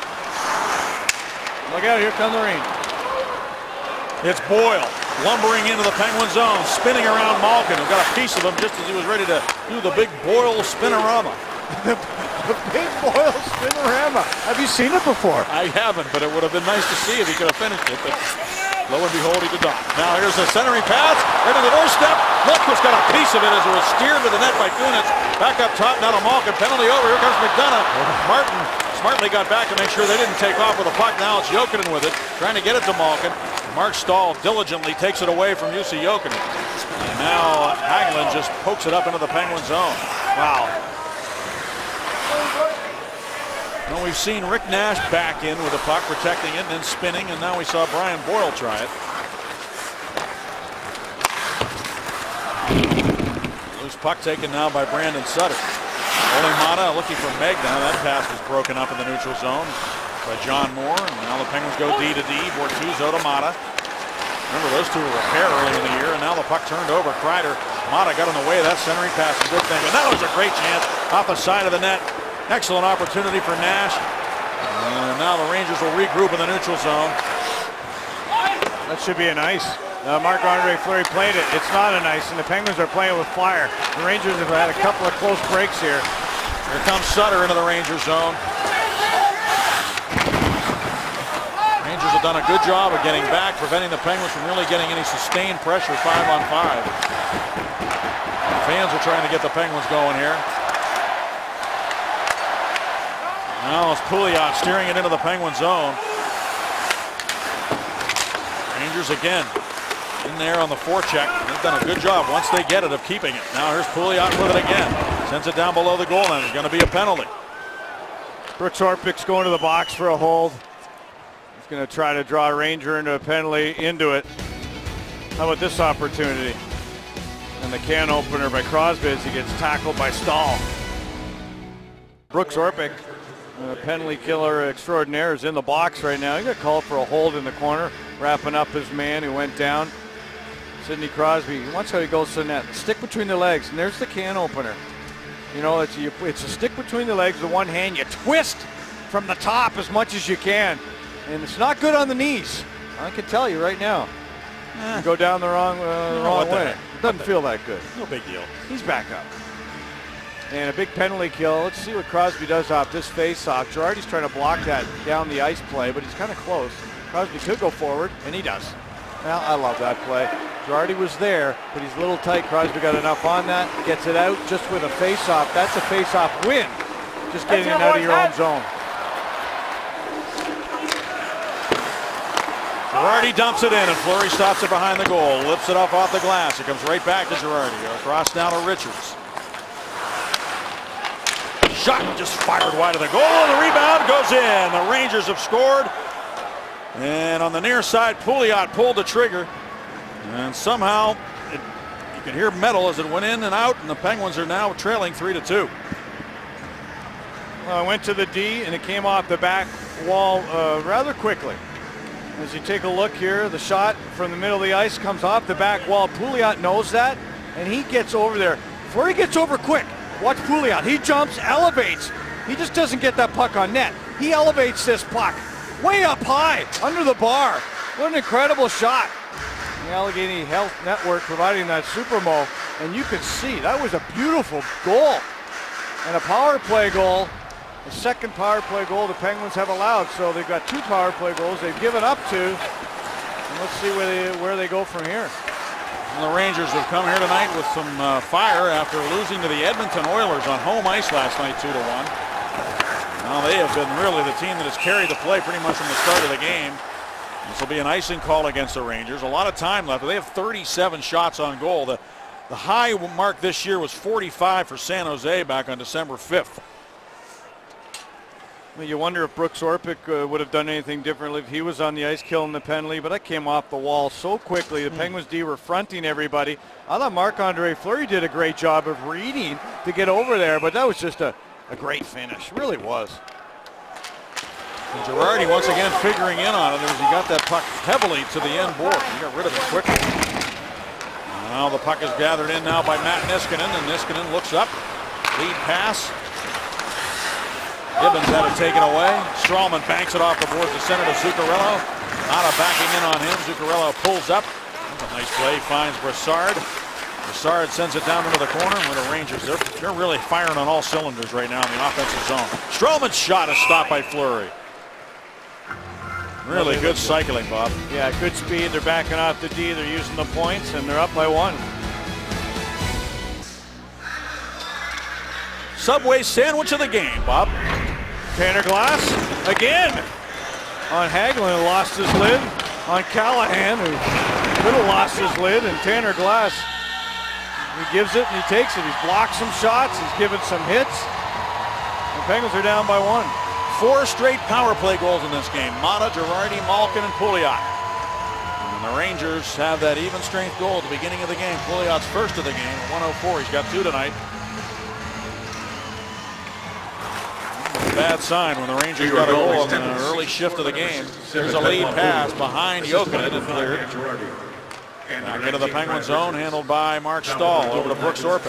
Look out, here come the Rangers. It's Boyle lumbering into the Penguin zone, spinning around Malkin, who got a piece of him just as he was ready to do the big Boyle spinorama. The big Boyle spinorama. Have you seen it before? I haven't, but it would have been nice to see if he could have finished it. But lo and behold, he did not. Now here's the centering pass, right on the doorstep. Lundqvist got a piece of it as it was steered to the net by Kunitz. Back up top, now to Malkin. Penalty over. Here comes McDonough. Martin smartly got back to make sure they didn't take off with the puck. Now it's Jokinen with it, trying to get it to Malkin. Mark Stahl diligently takes it away from Jussi Jokinen. And now Hagelin just pokes it up into the Penguin zone. Wow. Well, we've seen Rick Nash back in with the puck, protecting it and then spinning, and now we saw Brian Boyle try it. Loose puck taken now by Brandon Sutter. Ole Mata looking for Megna. That pass was broken up in the neutral zone by John Moore. And now the Penguins go D to D. Bortuzzo to Mata. Remember, those two were a pair early in the year, and now the puck turned over. Kreider. Mata got in the way of that centering pass. A good thing. But that was a great chance off the side of the net. Excellent opportunity for Nash. And now the Rangers will regroup in the neutral zone. That should be an ice. Uh, Marc-Andre Fleury played it. It's not an ice, and the Penguins are playing with fire. The Rangers have had a couple of close breaks here. Here comes Sutter into the Rangers zone. Rangers have done a good job of getting back, preventing the Penguins from really getting any sustained pressure five on five. The fans are trying to get the Penguins going here. Now it's Pouliot steering it into the Penguin zone. Rangers again in there on the forecheck. They've done a good job once they get it of keeping it. Now here's Pouliot with it again. Sends it down below the goal line. It's going to be a penalty. Brooks Orpik's going to the box for a hold. He's going to try to draw a Ranger into a penalty into it. How about this opportunity? And the can opener by Crosby as he gets tackled by Stahl. Brooks Orpik, a penalty killer extraordinaire, is in the box right now. He got called for a hold in the corner, wrapping up his man who went down. Sidney Crosby, watch how he goes to the net. Stick between the legs, and there's the can opener. You know, it's, you, it's a stick between the legs with one hand. You twist from the top as much as you can. And it's not good on the knees. I can tell you right now. Eh. You go down the wrong, uh, the wrong way. It doesn't feel that good. No big deal. He's back up. And a big penalty kill. Let's see what Crosby does off this face-off. Girardi's trying to block that down the ice play, but he's kind of close. Crosby could go forward, and he does. Well, I love that play. Girardi was there, but he's a little tight. Crosby got enough on that. Gets it out just with a face-off. That's a face-off win. Just getting it out of your own zone. Girardi dumps it in, and Fleury stops it behind the goal. Lifts it up off the glass. It comes right back to Girardi. Across now to Richards. Shot just fired wide of the goal. The rebound goes in. The Rangers have scored. And on the near side, Pouliot pulled the trigger. And somehow, it, you can hear metal as it went in and out. And the Penguins are now trailing three to two. Well, I went to the D, and it came off the back wall uh, rather quickly. As you take a look here, the shot from the middle of the ice comes off the back wall. Pouliot knows that, and he gets over there. Before he gets over quick, watch Pouliot. He jumps, elevates. He just doesn't get that puck on net. He elevates this puck way up high, under the bar. What an incredible shot. The Allegheny Health Network providing that Super Mo, and you can see that was a beautiful goal. And a power play goal. The second power play goal the Penguins have allowed. So they've got two power play goals they've given up to. And let's see where they, where they go from here. And the Rangers have come here tonight with some uh, fire after losing to the Edmonton Oilers on home ice last night two to one. Now they have been really the team that has carried the play pretty much from the start of the game. This will be an icing call against the Rangers. A lot of time left. They have thirty-seven shots on goal. The, the high mark this year was forty-five for San Jose back on December fifth. Well, you wonder if Brooks Orpik uh, would have done anything differently if he was on the ice killing the penalty, but that came off the wall so quickly. The mm. Penguins D were fronting everybody. I thought Marc-Andre Fleury did a great job of reading to get over there, but that was just a, a great finish. It really was. And Girardi once again figuring in on it as he got that puck heavily to the end board. He got rid of it quickly. Now the puck is gathered in now by Matt Niskanen, and Niskanen looks up. Lead pass. Gibbons had it taken away. Strawman banks it off the boards to center to Zuccarello. Nada backing in on him. Zuccarello pulls up. That's a nice play. Finds Brassard. Brassard sends it down into the corner. With the Rangers, they're, they're really firing on all cylinders right now in the offensive zone. Stroman's shot is stopped by Fleury. Really good cycling, Bob. Yeah, good speed. They're backing off the D. They're using the points, and they're up by one. Subway sandwich of the game, Bob. Tanner Glass again on Hagelin, lost his lid. on Callahan, who could have lost his lid, and Tanner Glass, he gives it and he takes it. He's blocked some shots, he's given some hits. The Penguins are down by one. Four straight power play goals in this game. Mata, Girardi, Malkin, and Pouliot. And the Rangers have that even strength goal at the beginning of the game. Pouliot's first of the game at one oh four. He's got two tonight. Bad sign when the Rangers got a goal in the early shift of the game. There's a lead pass behind Jokinen and cleared. Back into the Penguin zone, handled by Mark Stahl over to Brooks Orpik.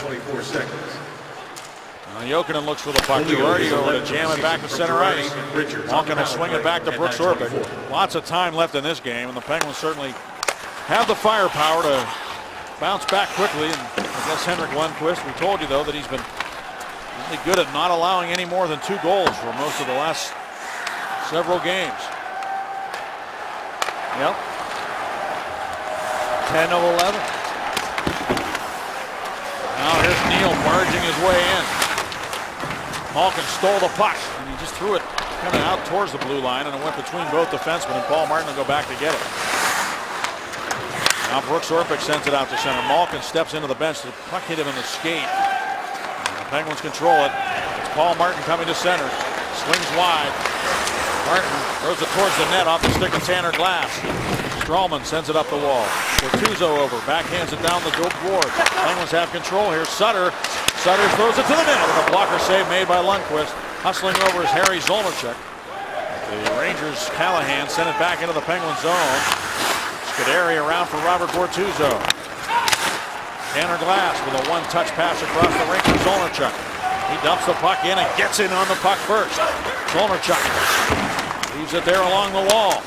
Now Jokinen looks for the puck. Girardi over to jam it back to center ice. Malkin will swing it back to Brooks Orpik. Lots of time left in this game, and the Penguins certainly have the firepower to bounce back quickly. And I guess Henrik Lundqvist, we told you though that he's been really good at not allowing any more than two goals for most of the last several games. Yep. ten of eleven. Now here's Neal barging his way in. Malkin stole the puck, and he just threw it kind of out towards the blue line, and it went between both defensemen, and Paul Martin will go back to get it. Now Brooks Orpik sends it out to center. Malkin steps into the bench. The puck hit him in the skate. And the Penguins control it. It's Paul Martin coming to center. Swings wide. Martin throws it towards the net off the stick of Tanner Glass. Strawman sends it up the wall. Bortuzzo over, backhands it down the board. Penguins have control here. Sutter, Sutter throws it to the net with a blocker save made by Lundqvist. Hustling over is Harry Zolnarchuk. The Rangers, Callahan, sent it back into the Penguin zone. Scuderi around for Robert Bortuzzo. Tanner Glass with a one-touch pass across the rink for Zolnarchuk. He dumps the puck in and gets in on the puck first. Zolnarchuk leaves it there along the wall.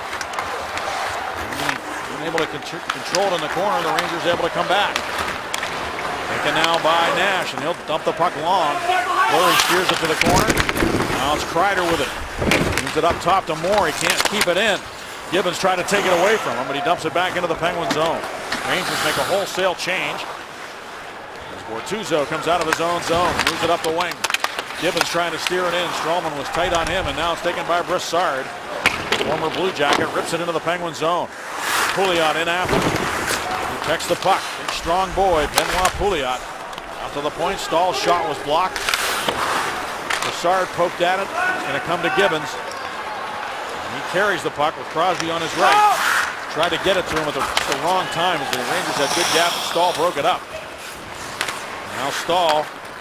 Able to control it in the corner. The Rangers able to come back. Taken now by Nash, and he'll dump the puck long. Fleury steers it to the corner. Now it's Kreider with it. Moves it up top to Moore. He can't keep it in. Gibbons tried to take it away from him, but he dumps it back into the Penguin zone. Rangers make a wholesale change. As Bortuzzo comes out of his own zone, moves it up the wing. Gibbons trying to steer it in. Strawman was tight on him, and now it's taken by Brassard. Former Blue Jacket rips it into the Penguin zone. Pouliot in after. Protects the puck. Big strong boy, Benoit Pouliot. Out to the point. Stahl's shot was blocked. Brassard poked at it. It's going to come to Gibbons. And he carries the puck with Crosby on his right. Tried to get it to him at the, at the wrong time as the Rangers had good gap, and Stahl broke it up. Now Stahl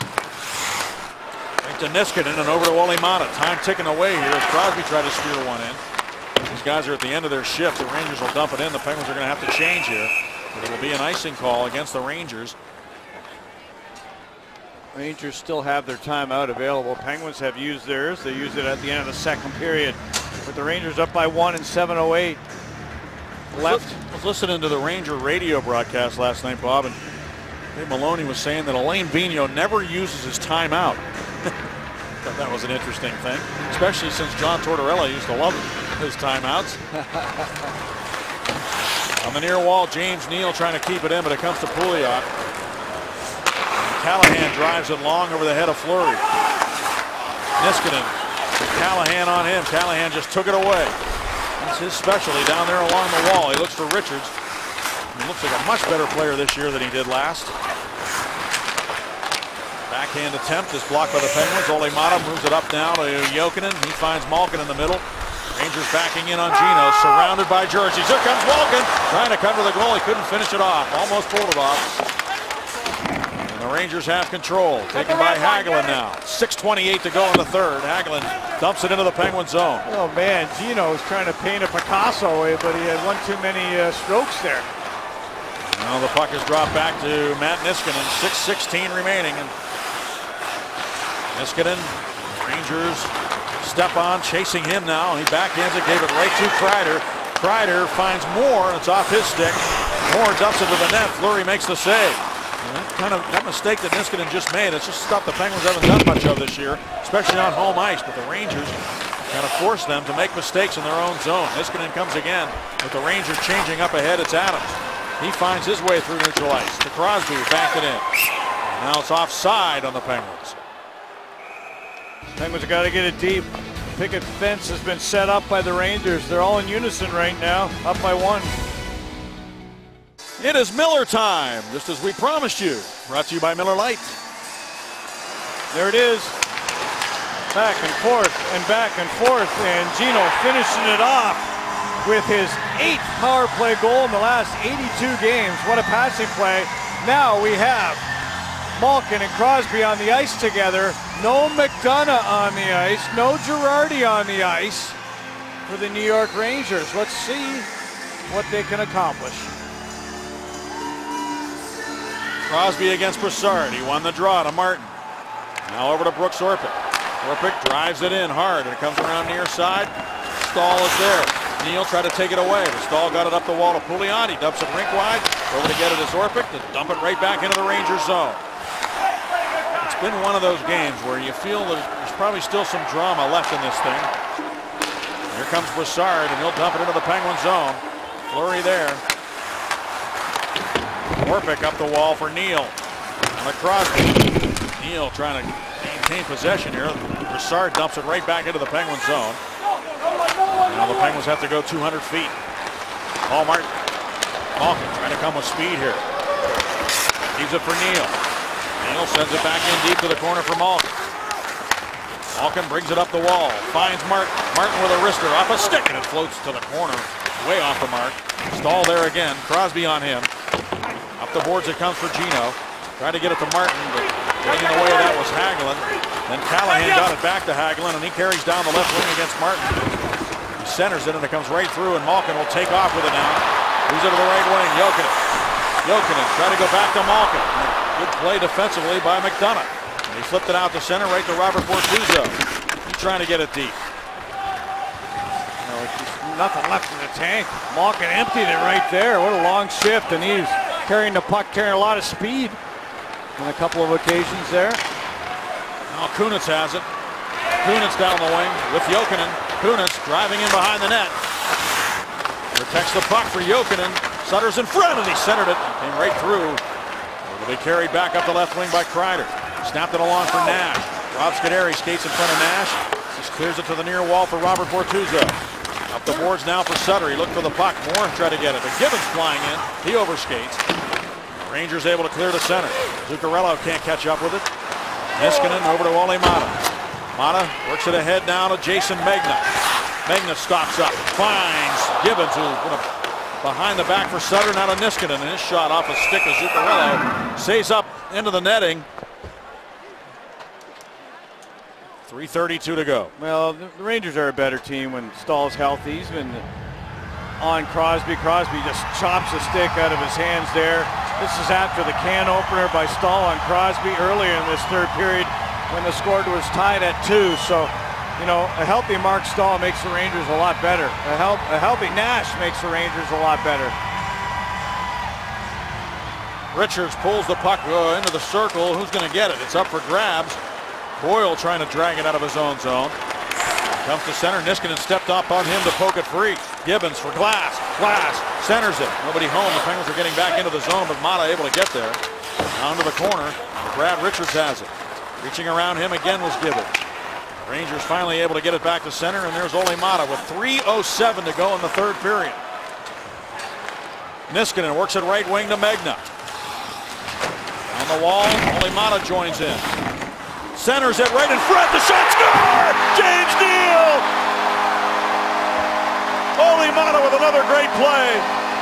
back to Niskanen and over to Olli Mata. Time ticking away here as Crosby tried to steer one in. These guys are at the end of their shift. The Rangers will dump it in. The Penguins are going to have to change here. It will be an icing call against the Rangers. Rangers still have their timeout available. Penguins have used theirs. They used it at the end of the second period. With the Rangers up by one in seven oh eight left. I was listening to the Ranger radio broadcast last night, Bob, and Dave Maloney was saying that Alain Vigneault never uses his timeout. Thought that was an interesting thing, especially since John Tortorella used to love his timeouts. On the near wall, James Neal trying to keep it in, but it comes to Pouliot. Callahan drives it long over the head of Fleury. Niskanen, Callahan on him. Callahan just took it away. That's his specialty down there along the wall. He looks for Richards. He looks like a much better player this year than he did last. Backhand attempt is blocked by the Penguins. Olli Mata moves it up now to Jokinen. He finds Malkin in the middle. Rangers backing in on Gino, surrounded by jerseys. Here comes Malkin, trying to cover the goal. He couldn't finish it off. Almost pulled it off. And the Rangers have control. Taken by Hagelin now. six twenty-eight to go in the third. Hagelin dumps it into the Penguin zone. Oh man, Gino was trying to paint a Picasso away, but he had one too many uh, strokes there. Now the puck is dropped back to Matt Niskanen. six sixteen remaining. And Niskanen, Rangers step on, chasing him now. He backhands it, gave it right to Kreider. Kreider finds Moore, and it's off his stick. Moore dumps it to the net. Fleury makes the save. And that kind of that mistake that Niskanen just made, it's just stuff the Penguins haven't done much of this year, especially on home ice. But the Rangers kind of force them to make mistakes in their own zone. Niskanen comes again with the Rangers changing up ahead. It's Adams. He finds his way through neutral ice. To Crosby, backed it in. And now it's offside on the Penguins. Penguins have got to get it deep. picket fence has been set up by the Rangers. They're all in unison right now, up by one. It is Miller time, just as we promised you. Brought to you by Miller Lite. There it is. Back and forth and back and forth, and Gino finishing it off with his eighth power play goal in the last eighty-two games. What a passing play. Now we have Malkin and Crosby on the ice together. No McDonough on the ice. No Girardi on the ice for the New York Rangers. Let's see what they can accomplish. Crosby against Brassard. He won the draw to Martin. Now over to Brooks Orpik. Orpik drives it in hard, and it comes around near side. Stahl is there. Neal tried to take it away. The Stahl got it up the wall to Pouliot. He dumps it rink wide. Over to get it is Orpik to dump it right back into the Rangers zone. It's been one of those games where you feel that there's probably still some drama left in this thing. Here comes Brassard, and he'll dump it into the Penguin zone. Flurry there. Orpik up the wall for Neal. On the Crosby. Neal trying to maintain possession here. Brassard dumps it right back into the Penguin zone. Now the Penguins have to go two hundred feet. Paul Martin. Malkin trying to come with speed here. Leaves it for Neal. Neal sends it back in deep to the corner for Malkin. Malkin brings it up the wall. Finds Martin. Martin with a wrister off a stick, and it floats to the corner. Way off the mark. Stahl there again. Crosby on him. Up the boards it comes for Gino. Trying to get it to Martin, but getting in the way of that was Hagelin. Then Callahan got it back to Hagelin, and he carries down the left wing against Martin. He centers it, and it comes right through, and Malkin will take off with it now. Moves it to the right wing. Jokinen. Jokinen trying to go back to Malkin. Good play defensively by McDonough. And he flipped it out to center, right to Robert Bortuzzo. He's trying to get it deep. No, it's just nothing left in the tank. Malkin emptied it right there. What a long shift, and he's carrying the puck, carrying a lot of speed on a couple of occasions there. Now Kunitz has it. Kunitz down the wing with Jokinen. Kunitz driving in behind the net. Protects the puck for Jokinen. Sutter's in front, and he centered it. Came right through. It'll be carried back up the left wing by Kreider. Snapped it along for Nash. Rob Scuderi skates in front of Nash. Just clears it to the near wall for Robert Bortuzzo. Up the boards now for Sutter. He looked for the puck. Moore tried to get it, but Gibbons flying in. He overskates. Rangers able to clear to center. Zuccarello can't catch up with it. Niskanen over to Olli Mata. Mata works it ahead now to Jason Megna. Megna stops up, finds Gibbons, who's behind the back for Sutter, now to Niskanen, and his shot off a stick of Zuccarello. Stays up into the netting. three thirty-two to go. Well, the Rangers are a better team when Stahl's healthy. He's been on Crosby. Crosby just chops a stick out of his hands there. This is after the can opener by Stahl on Crosby earlier in this third period when the score was tied at two. So, you know, a healthy Mark Stahl makes the Rangers a lot better. A, help, a healthy Nash makes the Rangers a lot better. Richards pulls the puck uh, into the circle. Who's going to get it? It's up for grabs. Boyle trying to drag it out of his own zone. Comes to center. Niskanen stepped up on him to poke it free. Gibbons for Glass. Glass centers it. Nobody home. The Penguins are getting back into the zone, but Mata able to get there. Down to the corner. Brad Richards has it. Reaching around him again was Gibbons. Rangers finally able to get it back to center, and there's Olli Mata with three oh seven to go in the third period. Niskanen works it right wing to Megna. On the wall, Olli Mata joins in. Centers it right in front. The shot score! James Neal! Olli Mata with another great play.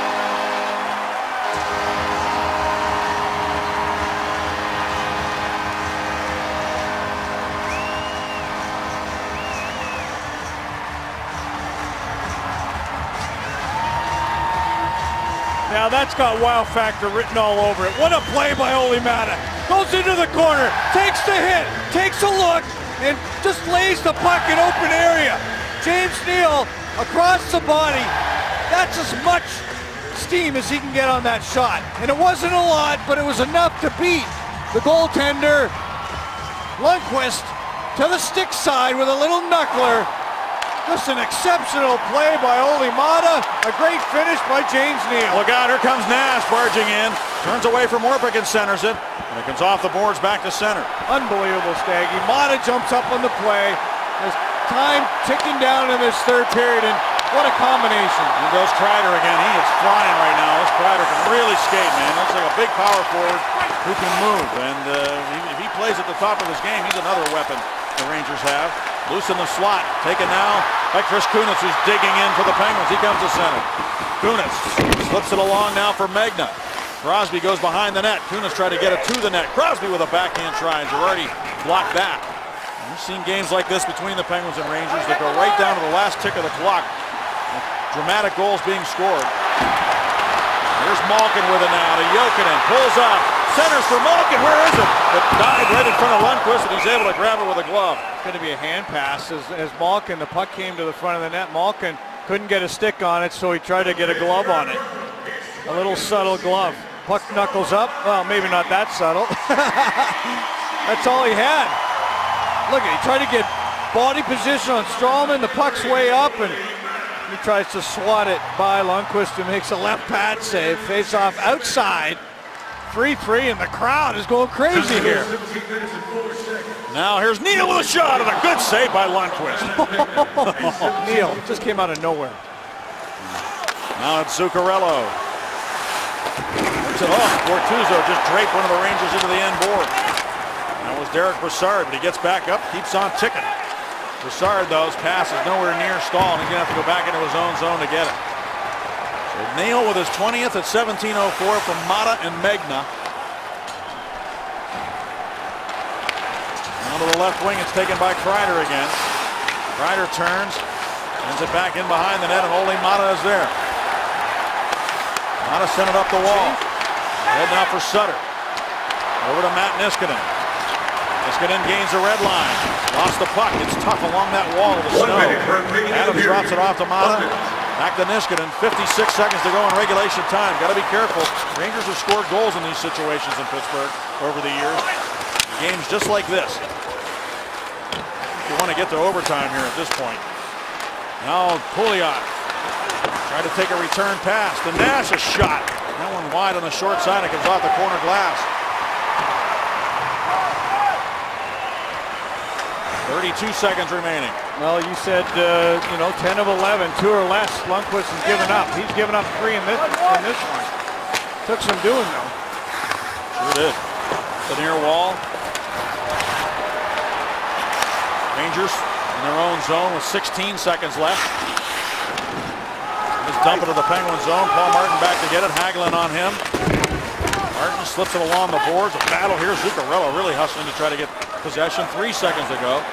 Now that's got wow factor written all over it. What a play by Olli Mata. Goes into the corner, takes the hit, takes a look, and just lays the puck in open area. James Neal across the body. That's as much steam as he can get on that shot. And it wasn't a lot, but it was enough to beat the goaltender, Lundqvist, to the stick side with a little knuckler. Just an exceptional play by Olli Mata. A great finish by James Neal. Look out, here comes Nash barging in. Turns away from Orpik and centers it. And it comes off the boards back to center. Unbelievable, Staggy. Mata jumps up on the play. Just time ticking down in this third period, and what a combination. Here goes Kreider again. He is flying right now. This Kreider can really skate, man. Looks like a big power forward who can move. And uh, if he plays at the top of his game, he's another weapon the Rangers have. Loose in the slot. Taken now by Chris Kunitz, who's digging in for the Penguins. He comes to center. Kunitz slips it along now for Megna. Crosby goes behind the net. Kunitz tried to get it to the net. Crosby with a backhand try, and Girardi blocked that. We've seen games like this between the Penguins and Rangers that go right down to the last tick of the clock. Dramatic goals being scored. Here's Malkin with it now to Jokinen. Pulls up. Centers for Malkin. Where is it? It died right in front of Lundqvist, and he's able to grab it with a glove. It's going to be a hand pass as, as Malkin, the puck came to the front of the net. Malkin couldn't get a stick on it, so he tried to get a glove on it. A little subtle glove. Puck knuckles up. Well, maybe not that subtle. That's all he had. Look, he tried to get body position on Strawman. The puck's way up, and he tries to swat it by Lundqvist, who makes a left pad save. Face off outside. three three, and the crowd is going crazy here. Now here's Neal with a shot, and a good save by Lundqvist. Neal just came out of nowhere. Now it's Zuccarello. Puts it off. Bortuzzo just draped one of the Rangers into the end board. That was Derek Brassard, but he gets back up, keeps on ticking. Brassard, though, his pass is nowhere near stalled. He's going to have to go back into his own zone to get it. So Neal with his twentieth at seventeen oh four from Mata and Megna. Down to the left wing, it's taken by Kreider again. Kreider turns, sends it back in behind the net, and only Mata is there. Mata sent it up the wall. Head now for Sutter. Over to Matt Niskanen. Niskanen gains the red line. Lost the puck. It's tough along that wall of the snow. Adams drops it off to Mata. Back to Niskanen. fifty-six seconds to go in regulation time. Got to be careful. Rangers have scored goals in these situations in Pittsburgh over the years. Games just like this. You want to get to overtime here at this point. Now Pouliot tried to take a return pass. The Nash a shot. That one wide on the short side. It comes off the corner glass. thirty-two seconds remaining. Well, you said, uh, you know, ten of eleven, two or less. Lundqvist has given up. He's given up three in this, in this one. Took some doing, though. Sure did. The near wall. Rangers in their own zone with sixteen seconds left. Just dump it to the Penguin zone. Paul Martin back to get it. Hagelin on him. Martin slips it along the boards. A battle here. Zuccarello really hustling to try to get possession. Three seconds to go.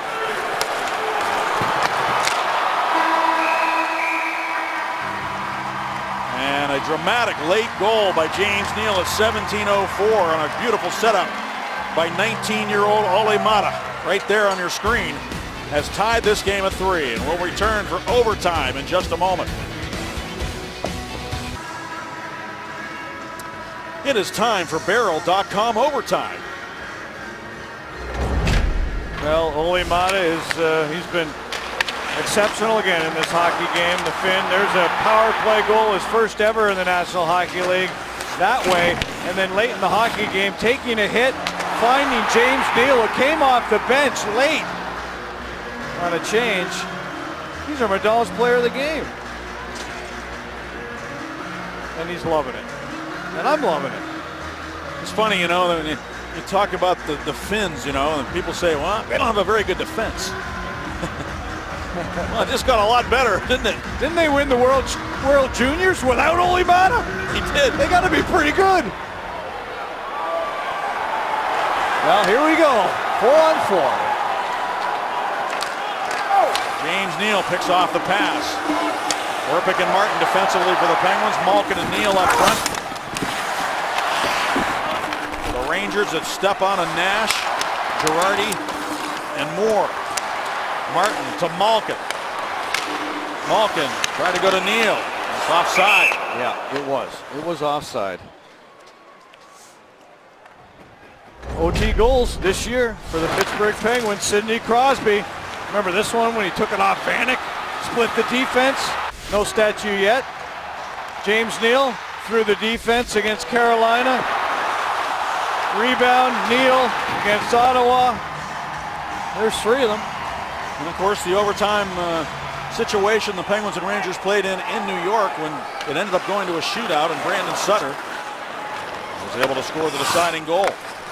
And a dramatic late goal by James Neal at seventeen oh four on a beautiful setup by nineteen-year-old Olli Mata. Right there on your screen has tied this game at three, and we'll return for overtime in just a moment. It is time for Barrel dot com overtime. Well, Olli Mata is, uh, he's been exceptional again in this hockey game. The Finn, there's a power play goal, his first ever in the National Hockey League that way. And then late in the hockey game, taking a hit, finding James Neal, who came off the bench late on a change. He's our Medal's player of the game. And he's loving it. And I'm loving it. It's funny, you know, when you, you talk about the, the Finns, you know, and people say, well, they don't have a very good defense. Well, it just got a lot better, didn't it? Didn't they win the World World Juniors without Olli Mata? He did. They got to be pretty good. Well, here we go. Four on four. James Neal picks off the pass. Orpik and Martin defensively for the Penguins. Malkin and Neal up front. The Rangers that step on a Nash, Girardi, and Moore. Martin to Malkin. Malkin tried to go to Neal. It's offside. Yeah, it was. It was offside. O T goals this year for the Pittsburgh Penguins. Sidney Crosby. Remember this one when he took it off Vanek? Split the defense. No statue yet. James Neal through the defense against Carolina. Rebound, Neal against Ottawa. There's three of them. And of course, the overtime uh, situation the Penguins and Rangers played in in New York when it ended up going to a shootout, and Brandon Sutter was able to score the deciding goal.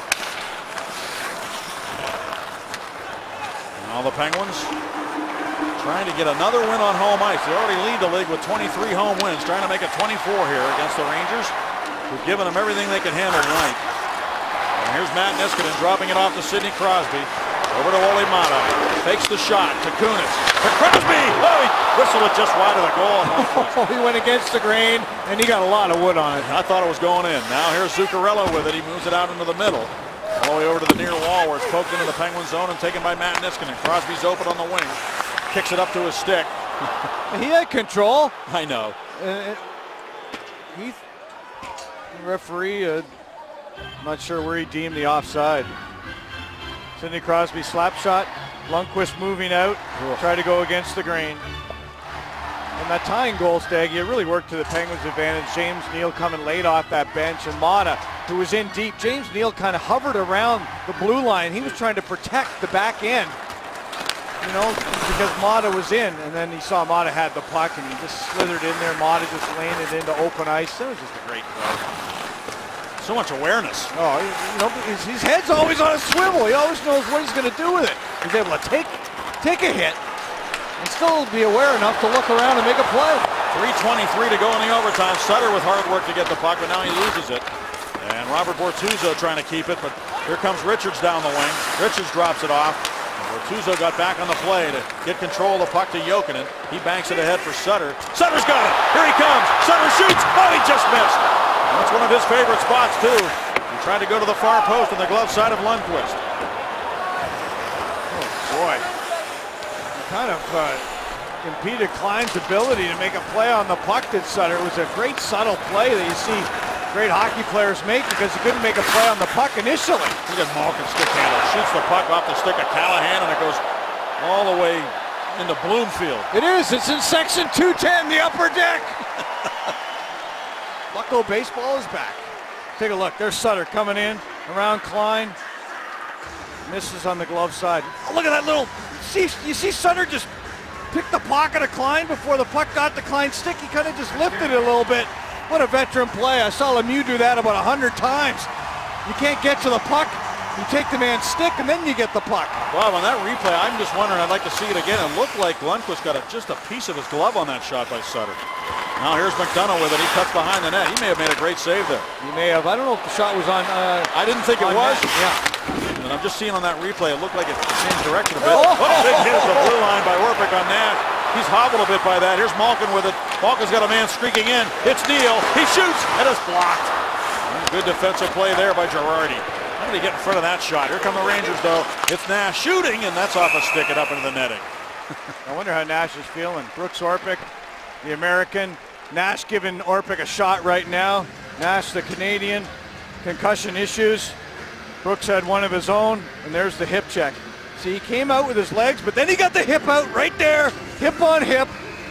Now the Penguins trying to get another win on home ice. They already lead the league with twenty-three home wins, trying to make it twenty-four here against the Rangers, who've given them everything they can handle tonight. And here's Matt Niskanen dropping it off to Sidney Crosby. Over to Olli Maatta. Fakes the shot to Kunitz. To Crosby! Oh, he whistled it just wide of the goal. Oh, he went against the grain, and he got a lot of wood on it. I thought it was going in. Now here's Zuccarello with it. He moves it out into the middle. All the way over to the near wall where it's poked into the Penguin zone and taken by Matt Niskanen. Crosby's open on the wing. Kicks it up to his stick. He had control. I know. Uh, he, the referee, uh, not sure where he deemed the offside. Sidney Crosby slap shot. Lundqvist moving out. Try to go against the grain. And that tying goal, Staggy, it really worked to the Penguins' advantage. James Neal coming late off that bench, and Maatta, who was in deep. James Neal kind of hovered around the blue line. He was trying to protect the back end, you know, because Maatta was in, and then he saw Maatta had the puck, and he just slithered in there. Maatta just landed into open ice. That was just a great play. So much awareness. Oh, you know, his, his head's always on a swivel. He always knows what he's going to do with it. He's able to take, take a hit and still be aware enough to look around and make a play. three twenty-three to go in the overtime. Sutter with hard work to get the puck, but now he loses it. And Robert Bortuzzo trying to keep it, but here comes Richards down the wing. Richards drops it off. Bortuzzo got back on the play to get control of the puck to Jokinen. He banks it ahead for Sutter. Sutter's got it. Here he comes. Sutter shoots. Oh, he just missed. That's one of his favorite spots, too. He tried to go to the far post on the glove side of Lundqvist. Oh, boy. He kind of uh, impeded Klein's ability to make a play on the puck that Sutter. It was a great subtle play that you see great hockey players make because he couldn't make a play on the puck initially. Look at Malkin stick handle. Shoots the puck off the stick of Callahan, and it goes all the way into Bloomfield. It is. It's in section two ten, the upper deck. Bucko baseball is back. Take a look. There's Sutter coming in around Klein. Misses on the glove side. Oh, look at that little. See, you see Sutter just pick the pocket of Klein before the puck got to Klein's stick. He kind of just lifted it a little bit. What a veteran play. I saw Lemieux do that about a hundred times. You can't get to the puck. You take the man's stick, and then you get the puck. Wow, on that replay, I'm just wondering, I'd like to see it again. It looked like Lundqvist got a, just a piece of his glove on that shot by Sutter. Now here's McDonough with it. He cuts behind the net. He may have made a great save there. He may have. I don't know if the shot was on. Uh, I didn't think it was. Net. Yeah. And I'm just seeing on that replay, it looked like it changed direction a bit. Oh, what a big hit at the blue line by Orpik on Nash. He's hobbled a bit by that. Here's Malkin with it. Malkin's got a man streaking in. It's Neal. He shoots, and it's blocked. Good defensive play there by Girardi. How did he get in front of that shot? Here come the Rangers, though. It's Nash shooting, and that's off a stick and up into the netting. I wonder how Nash is feeling. Brooks Orpik, the American. Nash giving Orpik a shot right now. Nash, the Canadian. Concussion issues. Brooks had one of his own, and there's the hip check. See, he came out with his legs, but then he got the hip out right there. Hip on hip.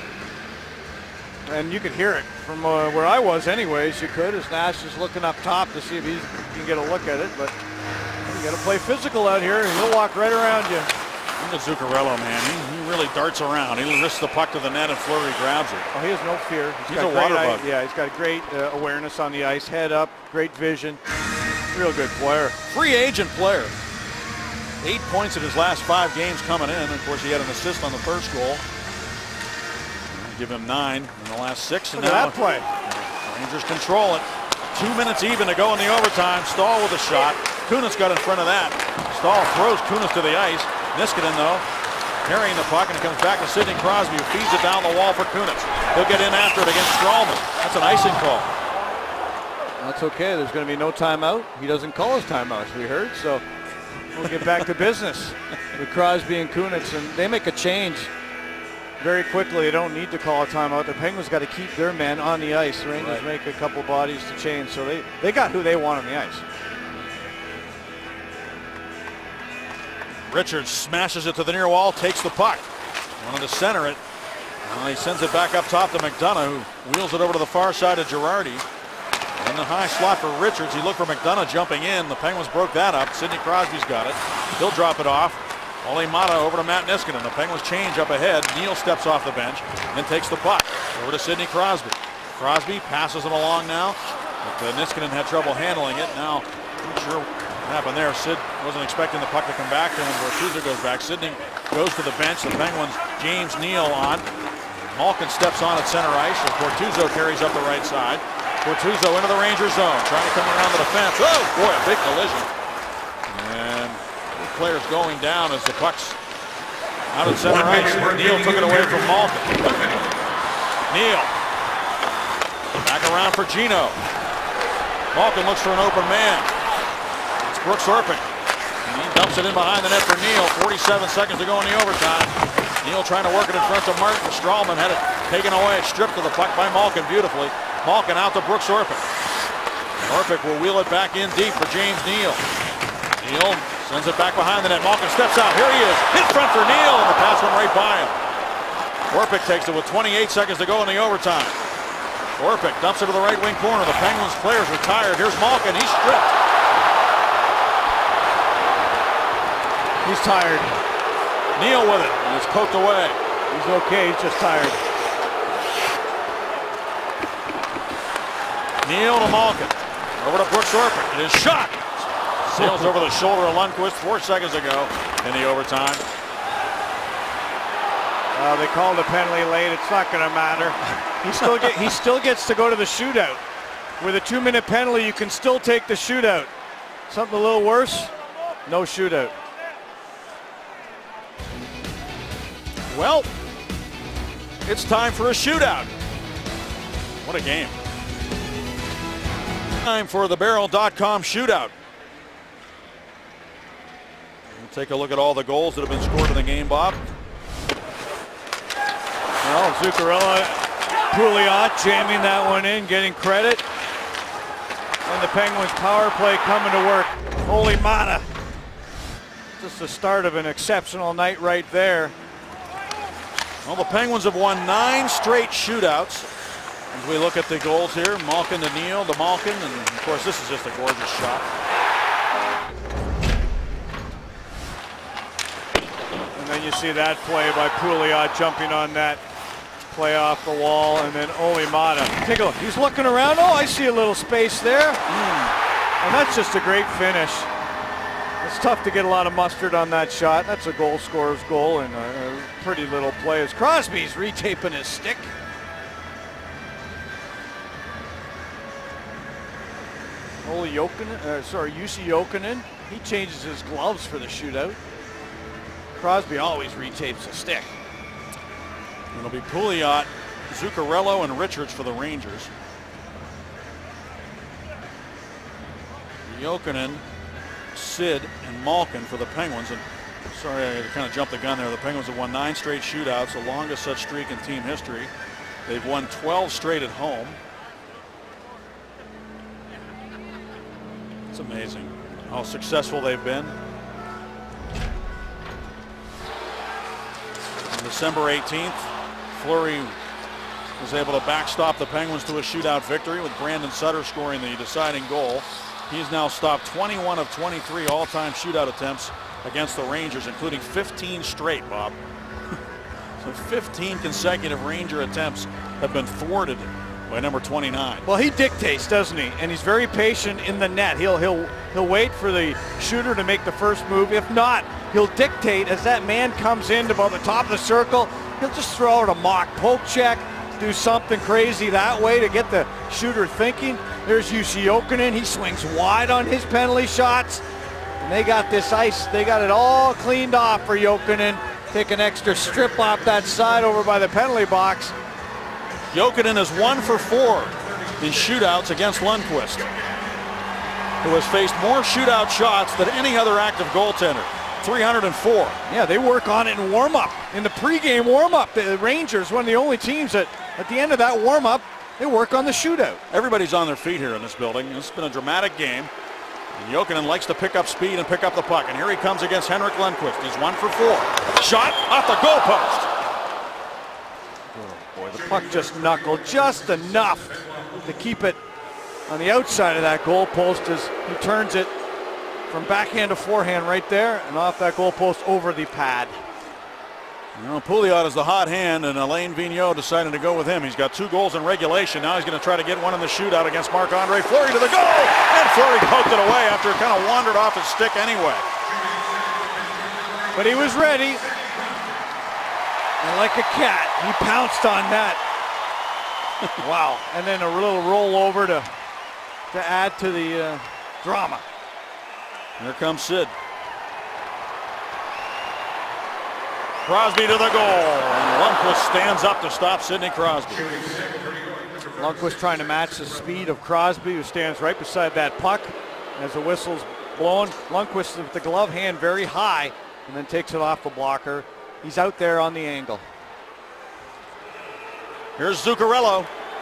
And you could hear it from uh, where I was anyways. You could, as Nash is looking up top to see if he can get a look at it. But you got to play physical out here, and he'll walk right around you. Look at Zuccarello, man. He, he really darts around. He risks the puck to the net, and Fleury grabs it. Oh, he has no fear. He's, he's got a water bug. Yeah, he's got great uh, awareness on the ice. Head up, great vision. Real good player. Free agent player. Eight points in his last five games coming in. Of course, he had an assist on the first goal. Give him nine in the last six. And Look now at that play. Rangers control it. Two minutes even to go in the overtime. Stahl with a shot. Kunitz got in front of that. Stahl throws Kunitz to the ice. Niskanen, though, carrying the puck, and it comes back to Sidney Crosby, who feeds it down the wall for Kunitz. He'll get in after it against Stralman. That's an icing call. That's okay. There's going to be no timeout. He doesn't call his timeouts, we heard. So we'll get back to business with Crosby and Kunitz, and they make a change very quickly. They don't need to call a timeout. The Penguins got to keep their men on the ice. The Rangers right. make a couple bodies to change, so they, they got who they want on the ice. Richards smashes it to the near wall, takes the puck. Wanted to center it. Well, he sends it back up top to McDonough, who wheels it over to the far side of Girardi. In the high slot for Richards. He looked for McDonough jumping in. The Penguins broke that up. Sidney Crosby's got it. He'll drop it off. Ole Mata over to Matt Niskanen. The Penguins change up ahead. Neal steps off the bench and takes the puck. Over to Sidney Crosby. Crosby passes it along now. But uh, Niskanen had trouble handling it. Now, not sure what happened there. Sid wasn't expecting the puck to come back to him. Bortuzzo goes back. Sidney goes to the bench. The Penguins, James Neal on. Malkin steps on at center ice. So Bortuzzo carries up the right side. Bortuzzo into the Rangers zone. Trying to come around the defense. Oh, boy, a big collision. And the players going down as the puck's out at center ice. Neal took it away from Malkin. Neal. Back around for Gino. Malkin looks for an open man. It's Brooks Orpik. And he dumps it in behind the net for Neal. forty-seven seconds to go in the overtime. Neal trying to work it in front of Martin. Strawman had it taken away. Stripped of the puck by Malkin beautifully. Malkin out to Brooks Orpik. Orpik will wheel it back in deep for James Neal. Neal sends it back behind the net. Malkin steps out. Here he is. In front for Neal. And the pass went right by him. Orpik takes it with twenty-eight seconds to go in the overtime. Orpik dumps it to the right wing corner. The Penguins players are tired. Here's Malkin. He's stripped. He's tired. Neal with it. And it's poked away. He's okay. He's just tired. Neal to Malkin. Over to Brooks Orpik. It is shot. Sails over the shoulder of Lundqvist four seconds ago in the overtime. Uh, they called a penalty late. It's not going to matter. He still get he still gets to go to the shootout. With a two-minute penalty, you can still take the shootout. Something a little worse? No shootout. Well, it's time for a shootout. What a game. Time for the Barrel dot com shootout. We'll take a look at all the goals that have been scored in the game, Bob. Well, Zuccarello, Pouliot jamming that one in, getting credit. And the Penguins power play coming to work. Ole Mata. Just the start of an exceptional night right there. Well, the Penguins have won nine straight shootouts. As we look at the goals here, Malkin to Neal to Malkin, and of course this is just a gorgeous shot. And then you see that play by Pouliot jumping on that play off the wall, and then Ole Mata. Take a look. He's looking around. Oh, I see a little space there. Mm. And that's just a great finish. It's tough to get a lot of mustard on that shot. That's a goal scorer's goal and a, a pretty little play as Crosby's retaping his stick. Ole Jokinen, uh, sorry, Jussi Jokinen. He changes his gloves for the shootout. Crosby always retapes a stick. It'll be Pouliot, Zuccarello, and Richards for the Rangers. Jokinen, Sid, and Malkin for the Penguins. And sorry, I kind of jumped the gun there. The Penguins have won nine straight shootouts, the longest such streak in team history. They've won twelve straight at home. It's amazing how successful they've been. On December eighteenth, Fleury was able to backstop the Penguins to a shootout victory with Brandon Sutter scoring the deciding goal. He's now stopped twenty-one of twenty-three all-time shootout attempts against the Rangers, including fifteen straight, Bob. So fifteen consecutive Ranger attempts have been thwarted by number twenty-nine. Well, he dictates, doesn't he? And he's very patient in the net. He'll he'll he'll wait for the shooter to make the first move. If not, he'll dictate as that man comes in about the top of the circle. He'll just throw out a mock poke check, do something crazy that way to get the shooter thinking. There's Jussi Jokinen. He swings wide on his penalty shots. And they got this ice. They got it all cleaned off for Jokinen. Take an extra strip off that side over by the penalty box. Jokinen is one for four in shootouts against Lundqvist, who has faced more shootout shots than any other active goaltender. three hundred four. Yeah, they work on it in warm-up. In the pregame warm-up, the Rangers, one of the only teams that at the end of that warm-up, they work on the shootout. Everybody's on their feet here in this building. It's been a dramatic game. And Jokinen likes to pick up speed and pick up the puck. And here he comes against Henrik Lundqvist. He's one for four. Shot off the goalpost. Oh boy, the puck just knuckled just enough to keep it on the outside of that goalpost as he turns it from backhand to forehand right there, and off that goalpost over the pad. Well, Pouliot is the hot hand, and Alain Vigneault decided to go with him. He's got two goals in regulation. Now he's going to try to get one in the shootout against Marc-Andre Fleury to the goal, and Fleury poked it away after it kind of wandered off his stick anyway. But he was ready, and like a cat, he pounced on that. Wow, and then a little roll over to, to add to the uh, drama. Here comes Sid. Crosby to the goal, and Lundqvist stands up to stop Sidney Crosby. Lundqvist trying to match the speed of Crosby, who stands right beside that puck as the whistle's blown. Lundqvist with the glove hand very high, and then takes it off the blocker. He's out there on the angle. Here's Zuccarello.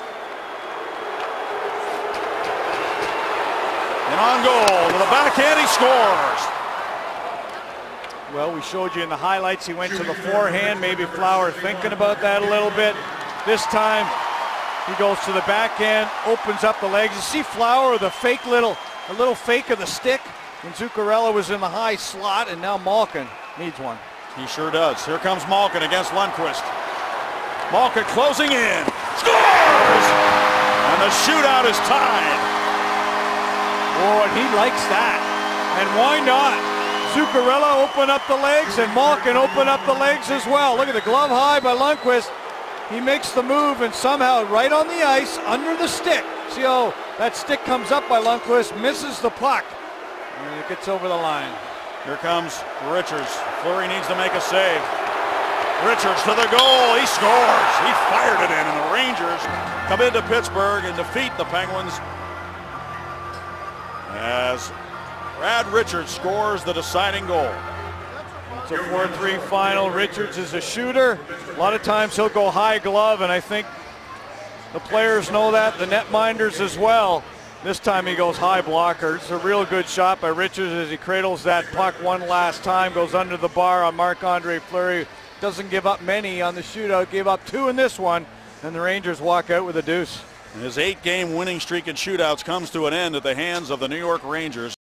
And on goal, to the backhand, he scores. Well, we showed you in the highlights, he went to the forehand. Maybe Flower thinking about that a little bit. This time, he goes to the backhand, opens up the legs. You see Flower with a fake little, a little fake of the stick. And Zuccarello was in the high slot, and now Malkin needs one. He sure does. Here comes Malkin against Lundqvist. Malkin closing in, scores! And the shootout is tied. Oh, and he likes that. And why not? Zuccarello open up the legs, and Malkin open up the legs as well. Look at the glove high by Lundqvist. He makes the move, and somehow right on the ice, under the stick. See how that stick comes up by Lundqvist, misses the puck, and it gets over the line. Here comes Richards. Fleury needs to make a save. Richards to the goal. He scores. He fired it in, and the Rangers come into Pittsburgh and defeat the Penguins as Brad Richards scores the deciding goal. It's a four three final. Richards is a shooter. A lot of times he'll go high glove, and I think the players know that, the netminders as well. This time he goes high blocker. It's a real good shot by Richards as he cradles that puck one last time, goes under the bar on Marc-Andre Fleury. Doesn't give up many on the shootout, gave up two in this one, and the Rangers walk out with a deuce. His eight-game winning streak in shootouts comes to an end at the hands of the New York Rangers.